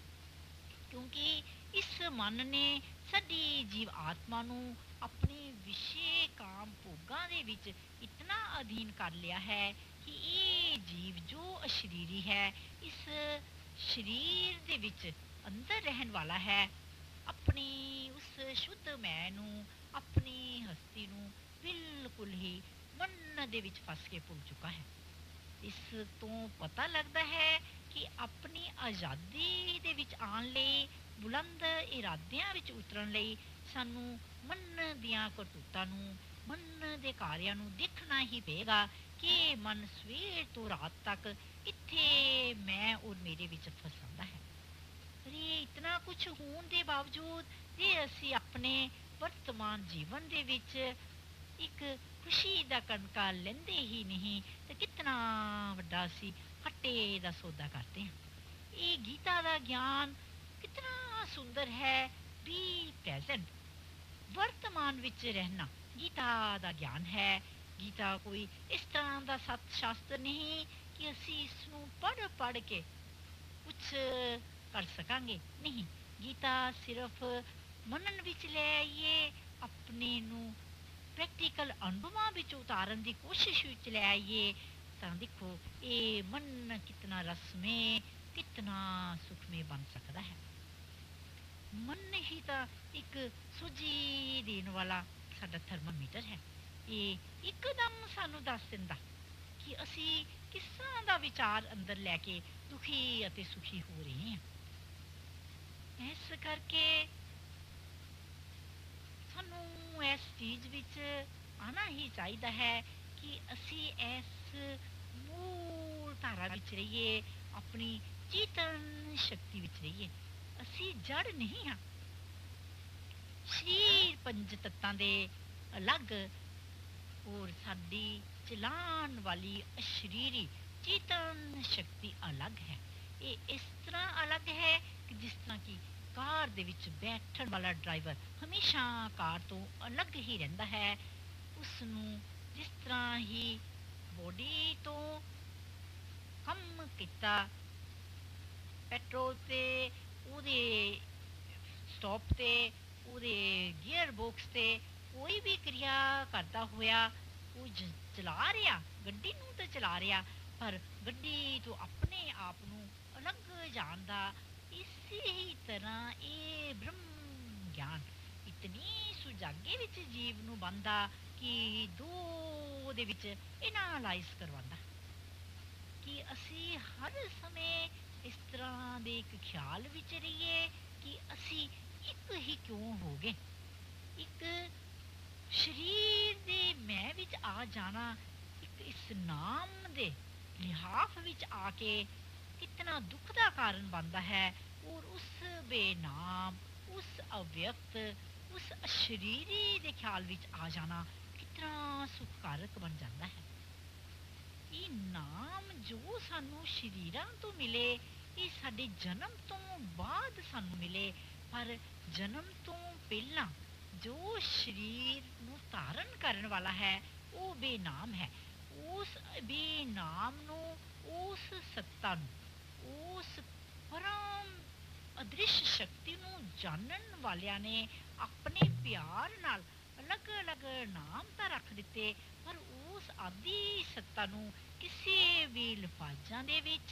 Speaker 1: ਕਿਉਂਕਿ ਇਸ ਮਨ ਨੇ ਸਾਡੀ ਜੀਵ ਆਤਮਾ ਨੂੰ ਆਪਣੇ ਵਿਸ਼ੇ ਕਾਮ ਭੋਗਾਂ ਦੇ ਵਿੱਚ ਇਤਨਾ ਅਧੀਨ ਕਰ ਲਿਆ ਹੈ ਕਿ ਇਹ ਜੀਵ ਜੋ ਅਸ਼ਰੀਰੀ ਹੈ, ਇਸ ਸਰੀਰ ਦੇ ਵਿੱਚ ਅੰਦਰ ਰਹਿਣ ਵਾਲਾ ਹੈ, ਆਪਣੀ ਉਸ ਸ਼ੁੱਧ ਮੈਂ ਨੂੰ, ਆਪਣੀ ਹਸਤੀ ਨੂੰ ਬਿਲਕੁਲ ਹੀ ਮਨ ਦੇ ਵਿੱਚ ਫਸ ਕੇ ਭੁੱਲ ਚੁੱਕਾ ਹੈ। ਇਸ ਤੋਂ ਪਤਾ ਲੱਗਦਾ ਹੈ ਕਿ ਆਪਣੀ ਆਜ਼ਾਦੀ ਦੇ ਵਿੱਚ ਆਉਣ ਲਈ, ਬੁਲੰਦ ਇਰਾਦਿਆਂ ਵਿੱਚ ਉਤਰਨ ਲਈ ਸਾਨੂੰ ਮਨ ਦੀਆਂ ਕਰਤੂਤਾਂ ਨੂੰ, ਮਨ ਦੇ ਕਾਰਿਆਂ ਨੂੰ ਦੇਖਣਾ ਹੀ ਪਏਗਾ ਕਿ ਮਨ ਸਵੇਰ ਤੋਂ ਰਾਤ ਤੱਕ ਇੱਥੇ ਮੈਂ ਔਰ ਮੇਰੇ ਵਿੱਚ ਫਸਾਉਂਦਾ ਹੈ। ਅਰੇ ਇਤਨਾ ਕੁਝ ਹੋਣ ਦੇ ਬਾਵਜੂਦ ਜੇ ਅਸੀਂ ਆਪਣੇ ਵਰਤਮਾਨ ਜੀਵਨ ਦੇ ਵਿੱਚ ਇੱਕ ਖੁਸ਼ੀ ਦਾ ਕਣਕਾ ਲੈਂਦੇ ਹੀ ਨਹੀਂ, ਤੇ ਕਿਤਨਾ ਵੱਡਾ ਅਸੀਂ ਹੱਟੇ ਦਾ ਸੌਦਾ ਕਰਦੇ ਹਾਂ। ਇਹ ਗੀਤਾ ਦਾ ਗਿਆਨ ਕਿਤਨਾ ਸੁੰਦਰ ਹੈ। ਬੀ ਪ੍ਰੈਜ਼ੈਂਟ, ਵਰਤਮਾਨ ਵਿੱਚ ਰਹਿਣਾ ਗੀਤਾ ਦਾ ਗਿਆਨ ਹੈ। ਗੀਤਾ ਕੋਈ ਇਸ ਤਰ੍ਹਾਂ ਦਾ ਸਤ ਸ਼ਾਸਤਰ ਨਹੀਂ ਕਿ ਅਸੀਂ ਇਸ ਨੂੰ ਪੜ੍ਹ ਪੜ੍ਹ ਕੇ ਕੁਛ ਕਰ ਸਕਾਂਗੇ। ਨਹੀਂ, ਗੀਤਾ ਸਿਰਫ ਮੰਨਣ ਵਿੱਚ ਲੈ ਆਈਏ, ਆਪਣੇ ਨੂੰ ਪ੍ਰੈਕਟੀਕਲ ਅਨੁਭਵਾਂ ਵਿੱਚ ਉਤਾਰਨ ਦੀ ਕੋਸ਼ਿਸ਼ ਵਿੱਚ ਲੈ ਆਈਏ ਤਾਂ ਦੇਖੋ ਇਹ ਮਨ ਕਿਤਨਾ ਰਸਮੇ, ਕਿਤਨਾ ਸੁਖਮੇ ਬਣ ਸਕਦਾ ਹੈ। ਮਨ ਹੀ ਤਾਂ ਇੱਕ ਸੂਝੀ ਦੇਣ ਵਾਲਾ ਸਾਡਾ ਥਰਮਾਮੀਟਰ ਹੈ। ਇਹ ਇੱਕਦਮ ਸਾਨੂੰ ਦੱਸ ਦਿੰਦਾ ਕਿ ਅਸੀਂ ਕਿਸ ਤਰ੍ਹਾਂ ਦਾ ਵਿਚਾਰ ਅੰਦਰ ਲੈ ਕੇ ਦੁਖੀ ਅਤੇ ਸੁਖੀ ਹੋ ਰਹੇ ਹਾਂ। ਇਸ ਕਰਕੇ ਸਾਨੂੰ ਇਸ ਚੀਜ਼ ਵਿੱਚ ਆਉਣਾ ਹੀ ਚਾਹੀਦਾ ਹੈ ਕਿ ਅਸੀਂ ਇਸ ਮੂਲ ਧਾਰਾ ਵਿੱਚ ਰਹੀਏ, ਆਪਣੀ ਚੇਤਨ ਸ਼ਕਤੀ ਵਿੱਚ ਰਹੀਏ। ਅਸੀਂ ਜੜ ਨਹੀਂ ਹਾਂ। ਸਰੀਰ ਪੰਜ ਤੱਤਾਂ ਦੇ ਅਲੱਗ ਔਰ ਸਾਡੀ ਚਲਾਉਣ ਵਾਲੀ ਅਸ਼ਰੀਰੀ ਚੇਤਨ ਸ਼ਕਤੀ ਅਲੱਗ ਹੈ। ਇਹ ਇਸ ਤਰ੍ਹਾਂ ਅਲੱਗ ਹੈ ਕਿ ਜਿਸ ਤਰ੍ਹਾਂ ਕਿ ਕਾਰ ਦੇ ਵਿੱਚ ਬੈਠਣ ਵਾਲਾ ਡਰਾਈਵਰ ਹਮੇਸ਼ਾ ਕਾਰ ਤੋਂ ਅਲੱਗ ਹੀ ਰਹਿੰਦਾ ਹੈ। ਉਸ ਨੂੰ ਜਿਸ ਤਰ੍ਹਾਂ ਹੀ ਬੋਡੀ ਤੋਂ ਕੰਮ ਕੀਤਾ, ਪੈਟਰੋਲ ਤੇ ਉਹਦੇ ਸਟਾਪ ਤੇ ਉਹਦੇ ਗੀਅਰ ਬਾਕਸ ਤੇ ਕੋਈ ਵੀ ਕਿਰਿਆ ਕਰਦਾ ਹੋਇਆ ਉਹ ਚਲਾ ਰਿਹਾ, ਗੱਡੀ ਨੂੰ ਤਾਂ ਚਲਾ ਰਿਹਾ, ਪਰ ਗੱਡੀ ਤੋਂ ਆਪਣੇ ਆਪ ਨੂੰ ਅਲੱਗ ਜਾਣਦਾ। ਇਸੇ ਹੀ ਤਰ੍ਹਾਂ ਇਹ ਬ੍ਰਹਮ ਗਿਆਨ ਇਤਨੀ ਸੁਜਾਗੇ ਵਿੱਚ ਜੀਵ ਨੂੰ ਬੰਦਾ ਕਿ ਦੋ ਦੇ ਵਿੱਚ ਐਨਾਲਾਈਜ਼ ਕਰਵਾਉਂਦਾ ਕਿ ਅਸੀਂ ਹਰ ਸਮੇਂ ਇਸ ਤਰ੍ਹਾਂ ਦੇ ਇੱਕ ਖਿਆਲ ਵਿੱਚ ਰਹੀਏ ਕਿ ਅਸੀਂ ਇੱਕ ਹੀ ਕਿਉਂ ਹੋ ਗਏ। ਇੱਕ ਸਰੀਰ ਦੇ ਮੈਂ ਵਿੱਚ ਆ ਜਾਣਾ ਇੱਕ ਇਸ ਨਾਮ ਦੇ ਲਿਹਾਫ ਵਿੱਚ ਆ ਕੇ ਕਿਤਨਾ ਦੁੱਖ ਦਾ ਕਾਰਨ ਬਣਦਾ ਹੈ। ਔਰ ਉਸ ਬੇਨਾਮ, ਉਸ ਅਵਿਅਕਤ, ਉਸ ਅਸ਼ਰੀਰੀ ਦੇ ਖਿਆਲ ਵਿੱਚ ਆ ਜਾਣਾ ਕਿਤਨਾ ਸੁਖਕਾਰਕ ਬਣ ਜਾਂਦਾ ਹੈ। ਇਹ ਨਾਮ ਜੋ ਸਾਨੂੰ ਸਰੀਰਾਂ ਤੋਂ ਮਿਲੇ, ਇਹ ਸਾਡੇ ਜਨਮ ਤੋਂ ਬਾਅਦ ਸਾਨੂੰ ਮਿਲੇ, ਪਰ ਜਨਮ ਤੋਂ ਪਹਿਲਾਂ ਜੋ ਸਰੀਰ ਨੂੰ ਧਾਰਨ ਕਰਨ ਵਾਲਾ ਹੈ ਉਹ ਬੇਨਾਮ ਹੈ। ਉਸ ਬੇਨਾਮ ਨੂੰ, ਉਸ ਸੱਤਾ ਨੂੰ, ਉਸ ਪਰਮ ਅਦ੍ਰਿਸ਼ ਸ਼ਕਤੀ ਨੂੰ ਜਾਣਨ ਵਾਲਿਆਂ ਨੇ ਆਪਣੇ ਪਿਆਰ ਨਾਲ ਅਲੱਗ-ਅਲੱਗ ਨਾਮ ਤਾਂ ਰੱਖ ਦਿੱਤੇ, ਪਰ ਉਸ ਆਦਿ ਸੱਤਾ ਨੂੰ ਕਿਸੇ ਵੀ ਲਫ਼ਜ਼ਾਂ ਦੇ ਵਿੱਚ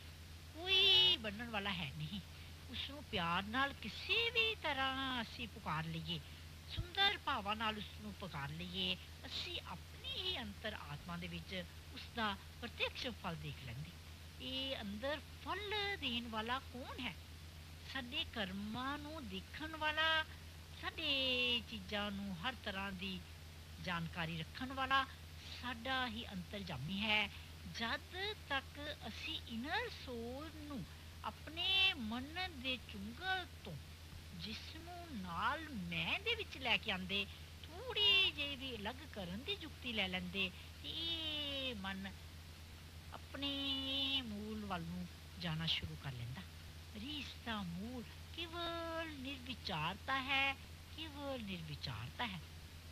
Speaker 1: ਕੋਈ ਬੰਨਣ ਵਾਲਾ ਹੈ ਨਹੀਂ। ਉਸ ਨੂੰ ਪਿਆਰ ਨਾਲ ਕਿਸੇ ਵੀ ਤਰ੍ਹਾਂ ਅਸੀਂ ਪੁਕਾਰ ਲਈਏ, ਸੁੰਦਰ ਭਾਵਾਂ ਨਾਲ ਉਸ ਨੂੰ ਪੁਕਾਰ ਲਈਏ, ਅਸੀਂ ਆਪਣੀ ਹੀ ਅੰਤਰ ਆਤਮਾ ਦੇ ਵਿੱਚ ਉਸ ਦਾ ਪ੍ਰਤੱਖ ਫਲ ਦੇਖ ਲੈਂਦੇ। ਇਹ ਅੰਦਰ ਫਲ ਦੇਣ ਵਾਲਾ ਕੌਣ ਹੈ? ਸਾਡੇ ਕਰਮਾਂ ਨੂੰ ਦੇਖਣ ਵਾਲਾ, ਸਾਡੇ ਚੀਜ਼ਾਂ ਨੂੰ ਹਰ ਤਰ੍ਹਾਂ ਦੀ ਜਾਣਕਾਰੀ ਰੱਖਣ ਵਾਲਾ ਸਾਡਾ ਹੀ ਅੰਤਰਜਾਮੀ ਹੈ। ਜਦ ਤੱਕ ਅਸੀਂ ਇਨਰ ਸੋਲ ਨੂੰ ਆਪਣੇ ਮਨ ਦੇ ਚੁੰਗਲ ਤੋਂ ਜਿਸਨੂੰ ਨਾਲ ਮੈਂ ਦੇ ਵਿੱਚ ਲੈ ਕੇ ਆਂਦੇ, ਥੋੜੀ ਜਿਹੀ ਵੀ ਅਲੱਗ ਕਰਨ ਦੀ ਜੁਗਤੀ ਲੈ ਲੈਂਦੇ, ਇਹ ਮਨ ਆਪਣੇ ਮੂਲ ਵੱਲ ਨੂੰ ਜਾਣਾ ਸ਼ੁਰੂ ਕਰ ਲੈਂਦਾ। ਰੀਸ ਦਾ ਮੂਲ ਕੇਵਲ ਨਿਰਵਿਚਾਰਤਾ ਹੈ, ਕੇਵਲ ਨਿਰਵਿਚਾਰਤਾ ਹੈ।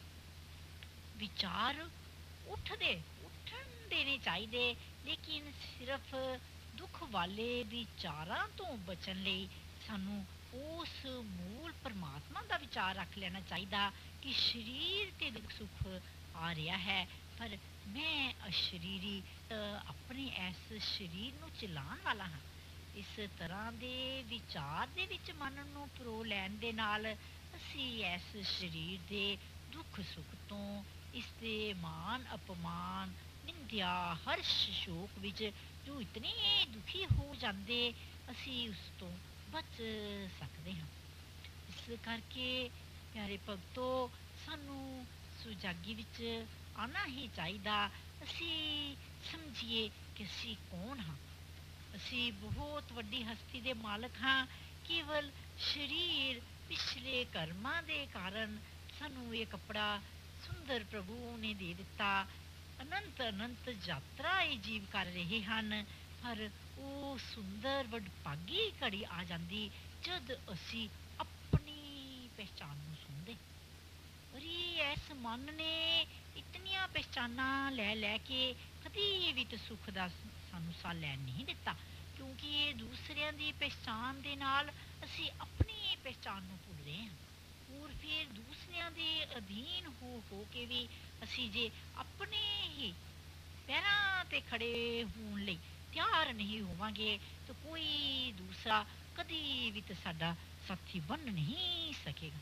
Speaker 1: ਵਿਚਾਰ ਉੱਠਣ ਦੇਣੇ ਚਾਹੀਦੇ, ਲੇਕਿਨ ਸਿਰਫ ਦੁੱਖ ਵਾਲੇ ਵਿਚਾਰਾਂ ਤੋਂ ਬਚਣ ਲਈ ਸਾਨੂੰ ਉਸ ਮੂਲ ਪਰਮਾਤਮਾ ਦਾ ਵਿਚਾਰ ਰੱਖ ਲੈਣਾ ਚਾਹੀਦਾ ਕਿ ਸਰੀਰ ਤੇ ਦੁੱਖ ਸੁੱਖ ਆ ਰਿਹਾ ਹੈ, ਪਰ ਮੈਂ ਅਸ਼ਰੀਰੀ ਆਪਣੇ ਇਸ ਸਰੀਰ ਨੂੰ ਚਲਾਉਣ ਵਾਲਾ ਹਾਂ। ਇਸ ਤਰ੍ਹਾਂ ਦੇ ਵਿਚਾਰ ਦੇ ਵਿੱਚ ਮਨ ਨੂੰ ਪਰੋ ਲੈਣ ਦੇ ਨਾਲ ਅਸੀਂ ਇਸ ਸਰੀਰ ਦੇ ਦੁੱਖ ਸੁੱਖ ਤੋਂ, ਇਸ ਦੇ ਮਾਨ ਅਪਮਾਨ, ਨਿੰਦਿਆ, ਹਰਸ਼, ਸ਼ੋਕ ਵਿੱਚ ਜੋ ਇਤਨੇ ਦੁਖੀ ਹੋ ਜਾਂਦੇ, ਅਸੀਂ ਉਸ ਤੋਂ ਬਚ ਸਕਦੇ ਹਾਂ। ਇਸ ਕਰਕੇ ਪਿਆਰੇ ਭਗਤੋ, ਸਾਨੂੰ ਸੁਜਾਗੀ ਵਿੱਚ ਆਉਣਾ ਹੀ ਚਾਹੀਦਾ। ਅਸੀਂ ਸਮਝੀਏ ਕਿ ਅਸੀਂ ਕੌਣ ਹਾਂ। ਅਸੀਂ ਬਹੁਤ ਵੱਡੀ ਹਸਤੀ ਦੇ ਮਾਲਕ ਹਾਂ। ਕੇਵਲ ਸਰੀਰ ਪਿਛਲੇ ਕਰਮਾਂ ਦੇ ਕਾਰਨ ਸਾਨੂੰ ਇਹ ਕੱਪੜਾ ਸੁੰਦਰ ਪ੍ਰਭੂ ਨੇ ਦੇ ਦਿੱਤਾ। ਅਨੰਤ ਅਨੰਤ ਯਾਤਰਾ ਇਹ ਜੀਵ ਕਰ ਰਹੇ ਹਨ, ਪਰ ਉਹ ਸੁੰਦਰ ਵਡਭਾਗੀ ਘੜੀ ਆ ਜਾਂਦੀ ਜਦ ਅਸੀਂ ਆਪਣੀ ਪਹਿਚਾਨ ਨੂੰ ਸੁਣਦੇ। ਅਰੇ ਇਸ ਮਨ ਨੇ ਇਤਨੀਆਂ ਪਹਿਚਾਨਾਂ ਲੈ ਲੈ ਕੇ ਕਦੀ ਵੀ ਤਾਂ ਸੁੱਖ ਦਾ ਸਾਨੂੰ ਸਾਹ ਲੈਣ ਨਹੀਂ ਦਿੱਤਾ। ਕਿਉਂ ਕਿਉਂਕਿ ਦੂਸਰਿਆਂ ਦੀ ਪਹਿਚਾਣ ਦੇ ਨਾਲ ਅਸੀਂ ਆਪਣੀ ਪਹਿਚਾਣ ਨੂੰ ਭੁੱਲ ਰਹੇ ਹਾਂ। ਔਰ ਫਿਰ ਦੂਸਰਿਆਂ ਦੇ ਅਧੀਨ ਹੋ ਕੇ ਵੀ ਅਸੀਂ ਜੇ ਆਪਣੇ ਹੀ ਪੈਰਾਂ ਤੇ ਖੜੇ ਹੋਣ ਲਈ ਤਿਆਰ ਨਹੀਂ ਹੋਵਾਂਗੇ ਤਾਂ ਕੋਈ ਦੂਸਰਾ ਕਦੀ ਵੀ ਤਾਂ ਸਾਡਾ ਸਾਥੀ ਬਣ ਨਹੀਂ ਸਕੇਗਾ।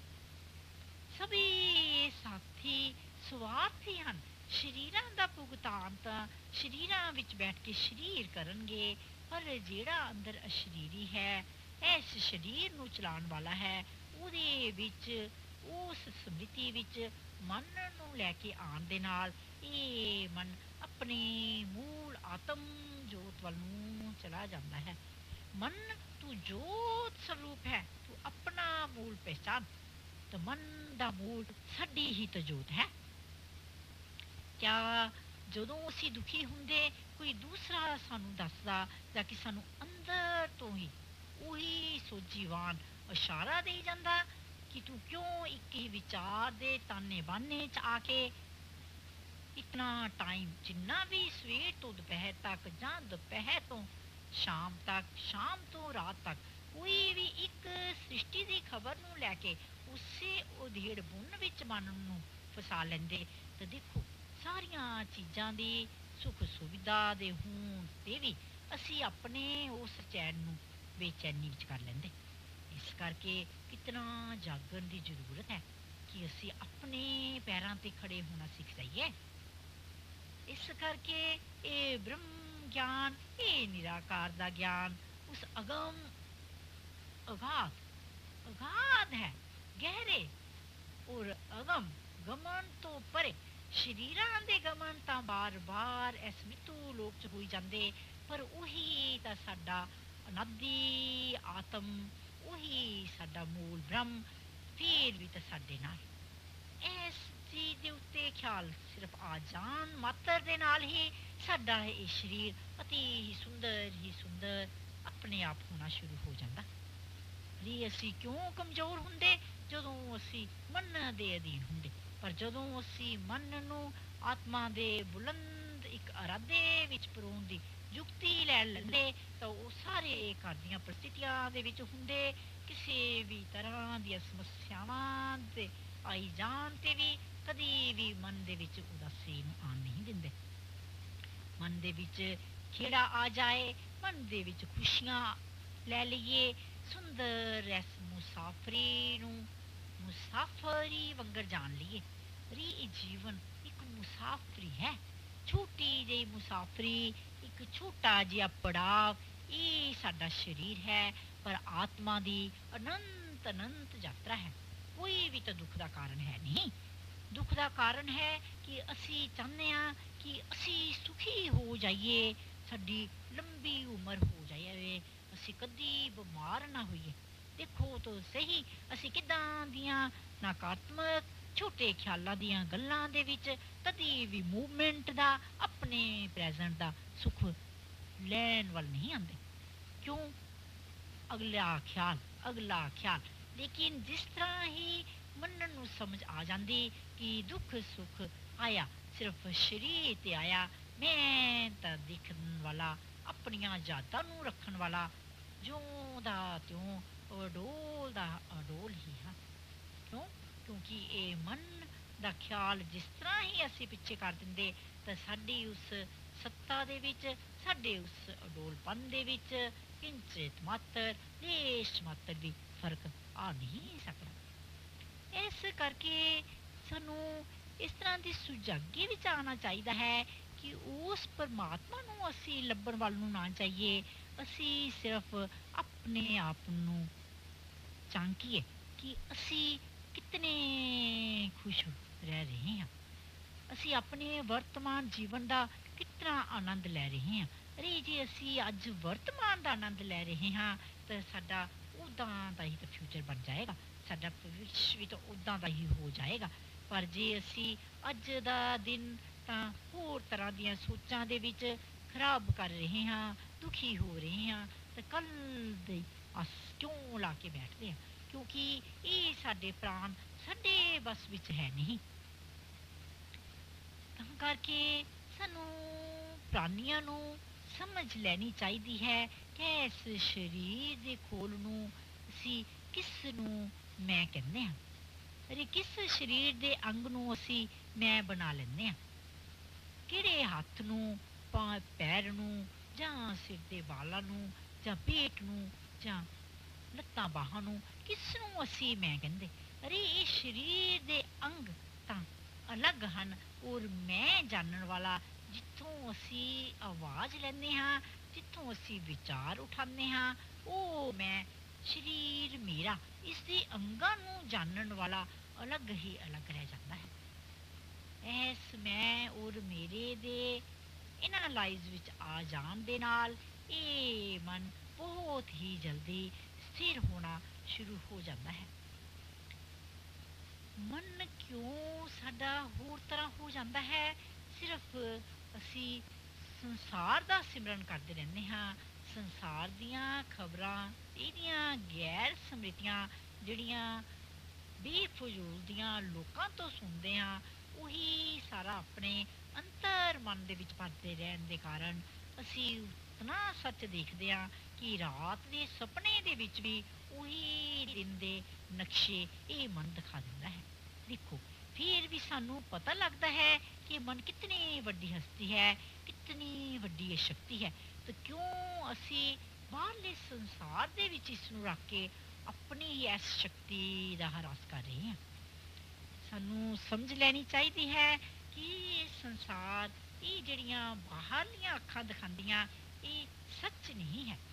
Speaker 1: ਸਭੀ ਸਾਥੀ ਸਵਾਰਥੀ ਹਨ। ਸਰੀਰਾਂ ਦਾ ਭੁਗਤਾਨ ਤਾਂ ਸਰੀਰਾਂ ਵਿੱਚ ਬੈਠ ਕੇ ਸਰੀਰ ਕਰਨਗੇ, ਪਰ ਜਿਹੜਾ ਅੰਦਰ ਅਸ਼ਰੀਰੀ ਹੈ, ਇਸ ਸਰੀਰ ਨੂੰ ਚਲਾਉਣ ਵਾਲਾ ਹੈ, ਉਹਦੇ ਵਿੱਚ ਉਸ ਸਮ੍ਰਿਤੀ ਵਿੱਚ ਮਨ ਨੂੰ ਲੈ ਕੇ ਆਉਣ ਦੇ ਨਾਲ ਇਹ ਮਨ ਆਪਣੇ ਮੂਲ ਆਤਮ ਜੋਤ ਵੱਲ ਨੂੰ ਚਲਾ ਜਾਂਦਾ ਹੈ। ਮਨ ਤੂੰ ਜੋਤ ਸਰੂਪ ਹੈ, ਤੂੰ ਆਪਣਾ ਮੂਲ ਪਹਿਚਾਨ। ਤਾਂ ਮਨ ਦਾ ਮੂਲ ਸਾਡੀ ਹੀ ਤਾਂ ਜੋਤ ਹੈ। ਕਿਆ ਜਦੋਂ ਅਸੀਂ ਦੁਖੀ ਹੁੰਦੇ ਕੋਈ ਦੂਸਰਾ ਸਾਨੂੰ ਦੱਸਦਾ ਜਾਂ ਕਿ ਸਾਨੂੰ ਅੰਦਰ ਤੋਂ ਹੀ ਉਹੀ ਸੋਝੀਵਾਨ ਇਸ਼ਾਰਾ ਦੇਈ ਜਾਂਦਾ ਕਿ ਤੂੰ ਕਿਉਂ ਇੱਕ ਹੀ ਵਿਚਾਰ ਦੇ ਤਾਨੇ ਬਾਨੇ ਚ ਆ ਕੇ ਇਤਨਾ ਟਾਈਮ, ਜਿੰਨਾ ਵੀ ਸਵੇਰ ਤੋਂ ਦੁਪਹਿਰ ਤੱਕ ਜਾਂ ਦੁਪਹਿਰ ਤੋਂ ਸ਼ਾਮ ਤੱਕ, ਸ਼ਾਮ ਤੋਂ ਰਾਤ ਤੱਕ ਕੋਈ ਵੀ ਇੱਕ ਸ੍ਰਿਸ਼ਟੀ ਦੀ ਖਬਰ ਨੂੰ ਲੈ ਕੇ ਉਸੇ ਉਧੇੜ ਬੁਣ ਵਿੱਚ ਮਨ ਨੂੰ ਫਸਾ ਲੈਂਦੇ। ਤਾਂ ਦੇਖੋ ਸਾਰੀਆਂ ਚੀਜ਼ਾਂ ਦੀ ਸੁੱਖ ਸੁਵਿਧਾ ਦੇ ਹੋਣ ਤੇ ਵੀ ਅਸੀਂ ਆਪਣੇ ਉਸ ਚੈਨ ਨੂੰ ਬੇਚੈਨੀ ਵਿੱਚ ਕਰ ਲੈਂਦੇ। ਇਸ ਕਰਕੇ ਕਿਤਨਾ ਜਾਗਣ ਦੀ ਜ਼ਰੂਰਤ ਹੈ ਕਿ ਅਸੀਂ ਆਪਣੇ ਪੈਰਾਂ ਤੇ ਖੜੇ ਹੋਣਾ ਸਿੱਖ ਜਾਈਏ। ਇਸ ਕਰਕੇ ਇਹ ਬ੍ਰਹਮ ਗਿਆਨ, ਇਹ ਨਿਰਾਕਾਰ ਦਾ ਗਿਆਨ ਉਸ ਅਗਾਧ ਅਗਾਧ ਹੈ, ਗਹਿਰੇ ਔਰ ਅਗਮ ਗਮਨ ਤੋਂ ਪਰੇ। ਸਰੀਰਾਂ ਦੇ ਗਮਨ ਤਾਂ ਬਾਰ-ਬਾਰ ਇਸ ਮਿੱਤੂ ਲੋਕ ਚ ਹੋਈ ਜਾਂਦੇ, ਪਰ ਉਹੀ ਤਾਂ ਸਾਡਾ ਅਨਾਦਿ ਆਤਮ, ਉਹੀ ਸਾਡਾ ਮੂਲ ਬ੍ਰਹਮ ਫਿਰ ਵੀ ਤਾਂ ਸਾਡੇ ਨਾਲ। ਇਸ ਚੀਜ਼ ਦੇ ਉੱਤੇ ਖਿਆਲ ਸਿਰਫ ਆ ਜਾਣ ਮਾਤਰ ਦੇ ਨਾਲ ਹੀ ਸਾਡਾ ਇਹ ਸਰੀਰ ਅਤੀ ਹੀ ਸੁੰਦਰ ਆਪਣੇ ਆਪ ਹੋਣਾ ਸ਼ੁਰੂ ਹੋ ਜਾਂਦਾ। ਲਈ ਅਸੀਂ ਕਿਉਂ ਕਮਜ਼ੋਰ ਹੁੰਦੇ? ਜਦੋਂ ਅਸੀਂ ਮਨ ਦੇ ਅਧੀਨ ਹੁੰਦੇ। ਪਰ ਜਦੋਂ ਅਸੀਂ ਮਨ ਨੂੰ ਆਤਮਾ ਦੇ ਬੁਲੰਦ ਇੱਕ ਇਰਾਦੇ ਵਿੱਚ ਪਰੋਣ ਦੀ ਯੁਕਤੀ ਲੈ ਲੈਂਦੇ ਤਾਂ ਉਹ ਸਾਰੇ ਘਰ ਦੀਆਂ ਪ੍ਰਸਥਿਤੀਆਂ ਦੇ ਵਿੱਚ ਹੁੰਦੇ, ਕਿਸੇ ਵੀ ਤਰ੍ਹਾਂ ਦੀਆਂ ਸਮੱਸਿਆਵਾਂ ਤੇ ਆਈ ਜਾਣ ਤੇ ਵੀ ਕਦੀ ਵੀ ਮਨ ਦੇ ਵਿੱਚ ਉਦਾਸੀ ਨੂੰ ਆਉਣ ਨਹੀਂ ਦਿੰਦੇ। ਮਨ ਦੇ ਵਿੱਚ ਖੇੜਾ ਆ ਜਾਏ, ਮਨ ਦੇ ਵਿੱਚ ਖੁਸ਼ੀਆਂ ਲੈ ਲਈਏ, ਸੁੰਦਰ ਇਸ ਮੁਸਾਫਰੀ ਨੂੰ ਮੁਸਾਫਰੀ ਵੰਗਰ ਜਾਣ ਲਈਏ। ਇਹ ਜੀਵਨ ਇੱਕ ਮੁਸਾਫਰੀ ਹੈ, ਛੋਟੀ ਜਿਹੀ ਮੁਸਾਫਰੀ, ਇੱਕ ਛੋਟਾ ਜਿਹਾ ਪੜਾਵ। ਇਹ ਸਾਡਾ ਸਰੀਰ ਹੈ, ਪਰ ਆਤਮਾ ਦੀ ਅਨੰਤ ਯਾਤਰਾ ਹੈ। ਕੋਈ ਵੀ ਤਾਂ ਦੁੱਖ ਦਾ ਕਾਰਨ ਹੈ ਨਹੀਂ। ਦੁੱਖ ਦਾ ਕਾਰਨ ਹੈ ਕਿ ਅਸੀਂ ਚਾਹੁੰਦੇ ਹਾਂ ਕਿ ਅਸੀਂ ਸੁਖੀ ਹੋ ਜਾਈਏ, ਸਾਡੀ ਲੰਬੀ ਉਮਰ ਹੋ ਜਾਏ, ਅਸੀਂ ਕਦੀ ਬਿਮਾਰ ਨਾ ਹੋਈਏ। ਦੇਖੋ ਤਾਂ ਸਹੀ ਅਸੀਂ ਕਿੱਦਾਂ ਦੀਆਂ ਨਕਾਰਾਤਮਕ ਛੋਟੇ ਖਿਆਲਾਂ ਦੀਆਂ ਗੱਲਾਂ ਦੇ ਵਿੱਚ ਕਦੀ ਵੀ ਮੂਵਮੈਂਟ ਦਾ, ਆਪਣੇ ਪ੍ਰੈਜ਼ੈਂਟ ਦਾ ਸੁੱਖ ਲੈਣ ਵੱਲ ਨਹੀਂ ਆਉਂਦੇ। ਕਿਉਂ? ਅਗਲਾ ਖਿਆਲ। ਲੇਕਿਨ ਜਿਸ ਤਰ੍ਹਾਂ ਹੀ ਮਨ ਨੂੰ ਸਮਝ ਆ ਜਾਂਦੀ ਕਿ ਦੁੱਖ ਸੁੱਖ ਆਇਆ ਸਿਰਫ ਸਰੀਰ ਤੇ ਆਇਆ, ਮੈਂ ਤਾਂ ਦੇਖਣ ਵਾਲਾ, ਆਪਣੀਆਂ ਯਾਦਾਂ ਨੂੰ ਰੱਖਣ ਵਾਲਾ, ਜਿਉਂ ਦਾ ਤਿਉਂ ਅਡੋਲ ਦਾ ਅਡੋਲ ਹੀ ਹਾਂ। ਕਿਉਂ? ਕਿਉਂਕਿ ਇਹ ਮਨ ਦਾ ਖਿਆਲ ਜਿਸ ਤਰ੍ਹਾਂ ਹੀ ਅਸੀਂ ਪਿੱਛੇ ਕਰ ਦਿੰਦੇ ਤਾਂ ਸਾਡੀ ਉਸ ਸੱਤਾ ਦੇ ਵਿੱਚ, ਸਾਡੇ ਉਸ ਅਡੋਲਪਨ ਦੇ ਵਿੱਚ ਕਿੰਚਿਤ ਮਾਤਰ, ਲੇਸ਼ ਮਾਤਰ ਵੀ ਫਰਕ ਆ ਨਹੀਂ ਸਕਦਾ। ਇਸ ਕਰਕੇ ਸਾਨੂੰ ਇਸ ਤਰ੍ਹਾਂ ਦੀ ਸੁਜਾਗੀ ਵਿੱਚ ਆਉਣਾ ਚਾਹੀਦਾ ਹੈ ਕਿ ਉਸ ਪਰਮਾਤਮਾ ਨੂੰ ਅਸੀਂ ਲੱਭਣ ਵੱਲ ਨੂੰ ਨਾ ਚਾਹੀਏ। ਅਸੀਂ ਸਿਰਫ ਆਪਣੇ ਆਪ ਨੂੰ ਝਾਂਕੀਏ ਕਿ ਅਸੀਂ ਕਿਤਨੇ ਖੁਸ਼ ਰਹਿ ਰਹੇ ਹਾਂ, ਅਸੀਂ ਆਪਣੇ ਵਰਤਮਾਨ ਜੀਵਨ ਦਾ ਕਿਤਨਾ ਆਨੰਦ ਲੈ ਰਹੇ ਹਾਂ। ਅਰੇ ਜੇ ਅਸੀਂ ਅੱਜ ਵਰਤਮਾਨ ਦਾ ਆਨੰਦ ਲੈ ਰਹੇ ਹਾਂ ਤਾਂ ਸਾਡਾ ਉੱਦਾਂ ਦਾ ਹੀ ਤਾਂ ਫਿਊਚਰ ਬਣ ਜਾਏਗਾ, ਸਾਡਾ ਭਵਿੱਖ ਵੀ ਤਾਂ ਉੱਦਾਂ ਦਾ ਹੀ ਹੋ ਜਾਏਗਾ। ਪਰ ਜੇ ਅਸੀਂ ਅੱਜ ਦਾ ਦਿਨ ਤਾਂ ਹੋਰ ਤਰ੍ਹਾਂ ਦੀਆਂ ਸੋਚਾਂ ਦੇ ਵਿੱਚ ਖਰਾਬ ਕਰ ਰਹੇ ਹਾਂ, ਦੁਖੀ ਹੋ ਰਹੇ ਹਾਂ, ਤਾਂ ਕੱਲ੍ਹ ਦੇ ਆਸ ਕਿਉਂ ਲਾ ਕੇ ਬੈਠਦੇ ਹਾਂ? ਕਿਉਂਕਿ ਇਹ ਸਾਡੇ ਪ੍ਰਾਣ ਸਾਡੇ ਬਸ ਵਿੱਚ ਹੈ ਨਹੀਂ। ਤਾਂ ਕਰਕੇ ਸਾਨੂੰ ਪ੍ਰਾਣੀਆਂ ਨੂੰ ਸਮਝ ਲੈਣੀ ਚਾਹੀਦੀ ਹੈ ਕਿ ਇਸ ਸਰੀਰ ਦੇ ਖੋਲ ਨੂੰ ਅਸੀਂ ਕਿਸ ਨੂੰ ਮੈਂ ਕਹਿੰਦੇ ਹਾਂ? ਅਰੇ ਕਿਸ ਸਰੀਰ ਦੇ ਅੰਗ ਨੂੰ ਅਸੀਂ ਮੈਂ ਬਣਾ ਲੈਂਦੇ ਹਾਂ? ਕਿਹੜੇ ਹੱਥ ਨੂੰ, ਪੈਰ ਨੂੰ, ਜਾਂ ਸਿਰ ਦੇ ਵਾਲਾਂ ਨੂੰ, ਜਾਂ ਪੇਟ ਨੂੰ, ਜਾਂ ਲੱਤਾਂ ਬਾਹਾਂ ਨੂੰ, ਕਿਸ ਨੂੰ ਅਸੀਂ ਮੈਂ ਕਹਿੰਦੇ? ਅਰੇ ਇਹ ਸਰੀਰ ਦੇ ਅੰਗ ਤਾਂ ਅਲੱਗ ਹਨ, ਔਰ ਮੈਂ ਜਾਣਨ ਵਾਲਾ, ਜਿੱਥੋਂ ਅਸੀਂ ਆਵਾਜ਼ ਲੈਂਦੇ ਹਾਂ, ਜਿੱਥੋਂ ਅਸੀਂ ਵਿਚਾਰ ਉਠਾਉਂਦੇ ਹਾਂ, ਉਹ ਮੈਂ ਸਰੀਰ ਮੇਰਾ, ਇਸ ਦੇ ਅੰਗਾਂ ਨੂੰ ਜਾਣਨ ਵਾਲਾ ਅਲੱਗ ਹੀ ਅਲੱਗ ਰਹਿ ਜਾਂਦਾ ਹੈ। ਇਸ ਮੈਂ ਔਰ ਮੇਰੇ ਦੇ ਇਹਨਾਂ ਲਾਈਵ ਵਿੱਚ ਆ ਜਾਣ ਦੇ ਨਾਲ ਇਹ ਮਨ ਬਹੁਤ ਹੀ ਜਲਦੀ ਸਥਿਰ ਹੋਣਾ ਸ਼ੁਰੂ ਹੋ ਜਾਂਦਾ ਹੈ। ਮਨ ਕਿਉਂ ਸਾਡਾ ਹੋਰ ਤਰ੍ਹਾਂ ਹੋ ਜਾਂਦਾ ਹੈ? ਸਿਰਫ ਅਸੀਂ ਸੰਸਾਰ ਦਾ ਸਿਮਰਨ ਕਰਦੇ ਰਹਿੰਦੇ ਹਾਂ, ਸੰਸਾਰ ਦੀਆਂ ਖਬਰਾਂ, ਇਹਦੀਆਂ ਗੈਰ ਸਮ੍ਰਿਤੀਆਂ ਜਿਹੜੀਆਂ ਬੇਫਜ਼ੂਲ ਦੀਆਂ ਲੋਕਾਂ ਤੋਂ ਸੁਣਦੇ ਹਾਂ, ਉਹੀ ਸਾਰਾ ਆਪਣੇ ਅੰਤਰ ਮਨ ਦੇ ਵਿੱਚ ਭਰਦੇ ਰਹਿਣ ਦੇ ਕਾਰਨ ਅਸੀਂ ਉਤਨਾ ਸੱਚ ਦੇਖਦੇ ਹਾਂ ਕਿ ਰਾਤ ਦੇ ਸੁਪਨੇ ਦੇ ਵਿੱਚ ਵੀ ਉਹੀ ਦਿਨ ਦੇ ਨਕਸ਼ੇ ਇਹ ਮਨ ਦਿਖਾ ਦਿੰਦਾ ਹੈ। ਦੇਖੋ, ਫਿਰ ਵੀ ਸਾਨੂੰ ਪਤਾ ਲੱਗਦਾ ਹੈ ਕਿ ਮਨ ਕਿਤਨੀ ਵੱਡੀ ਹਸਤੀ ਹੈ, ਕਿਤਨੀ ਵੱਡੀ ਇਹ ਸ਼ਕਤੀ ਹੈ। ਤਾਂ ਕਿਉਂ ਅਸੀਂ ਬਾਹਰਲੇ ਸੰਸਾਰ ਦੇ ਵਿੱਚ ਇਸ ਨੂੰ ਰੱਖ ਕੇ ਆਪਣੀ ਹੀ ਇਸ ਸ਼ਕਤੀ ਦਾ ਹਰਾਸ ਕਰ ਰਹੇ ਹਾਂ? ਸਾਨੂੰ ਸਮਝ ਲੈਣੀ ਚਾਹੀਦੀ ਹੈ ਕਿ ਇਹ ਸੰਸਾਰ, ਇਹ ਜਿਹੜੀਆਂ ਬਾਹਰਲੀਆਂ ਅੱਖਾਂ ਦਿਖਾਉਂਦੀਆਂ, ਇਹ ਸੱਚ ਨਹੀਂ ਹੈ।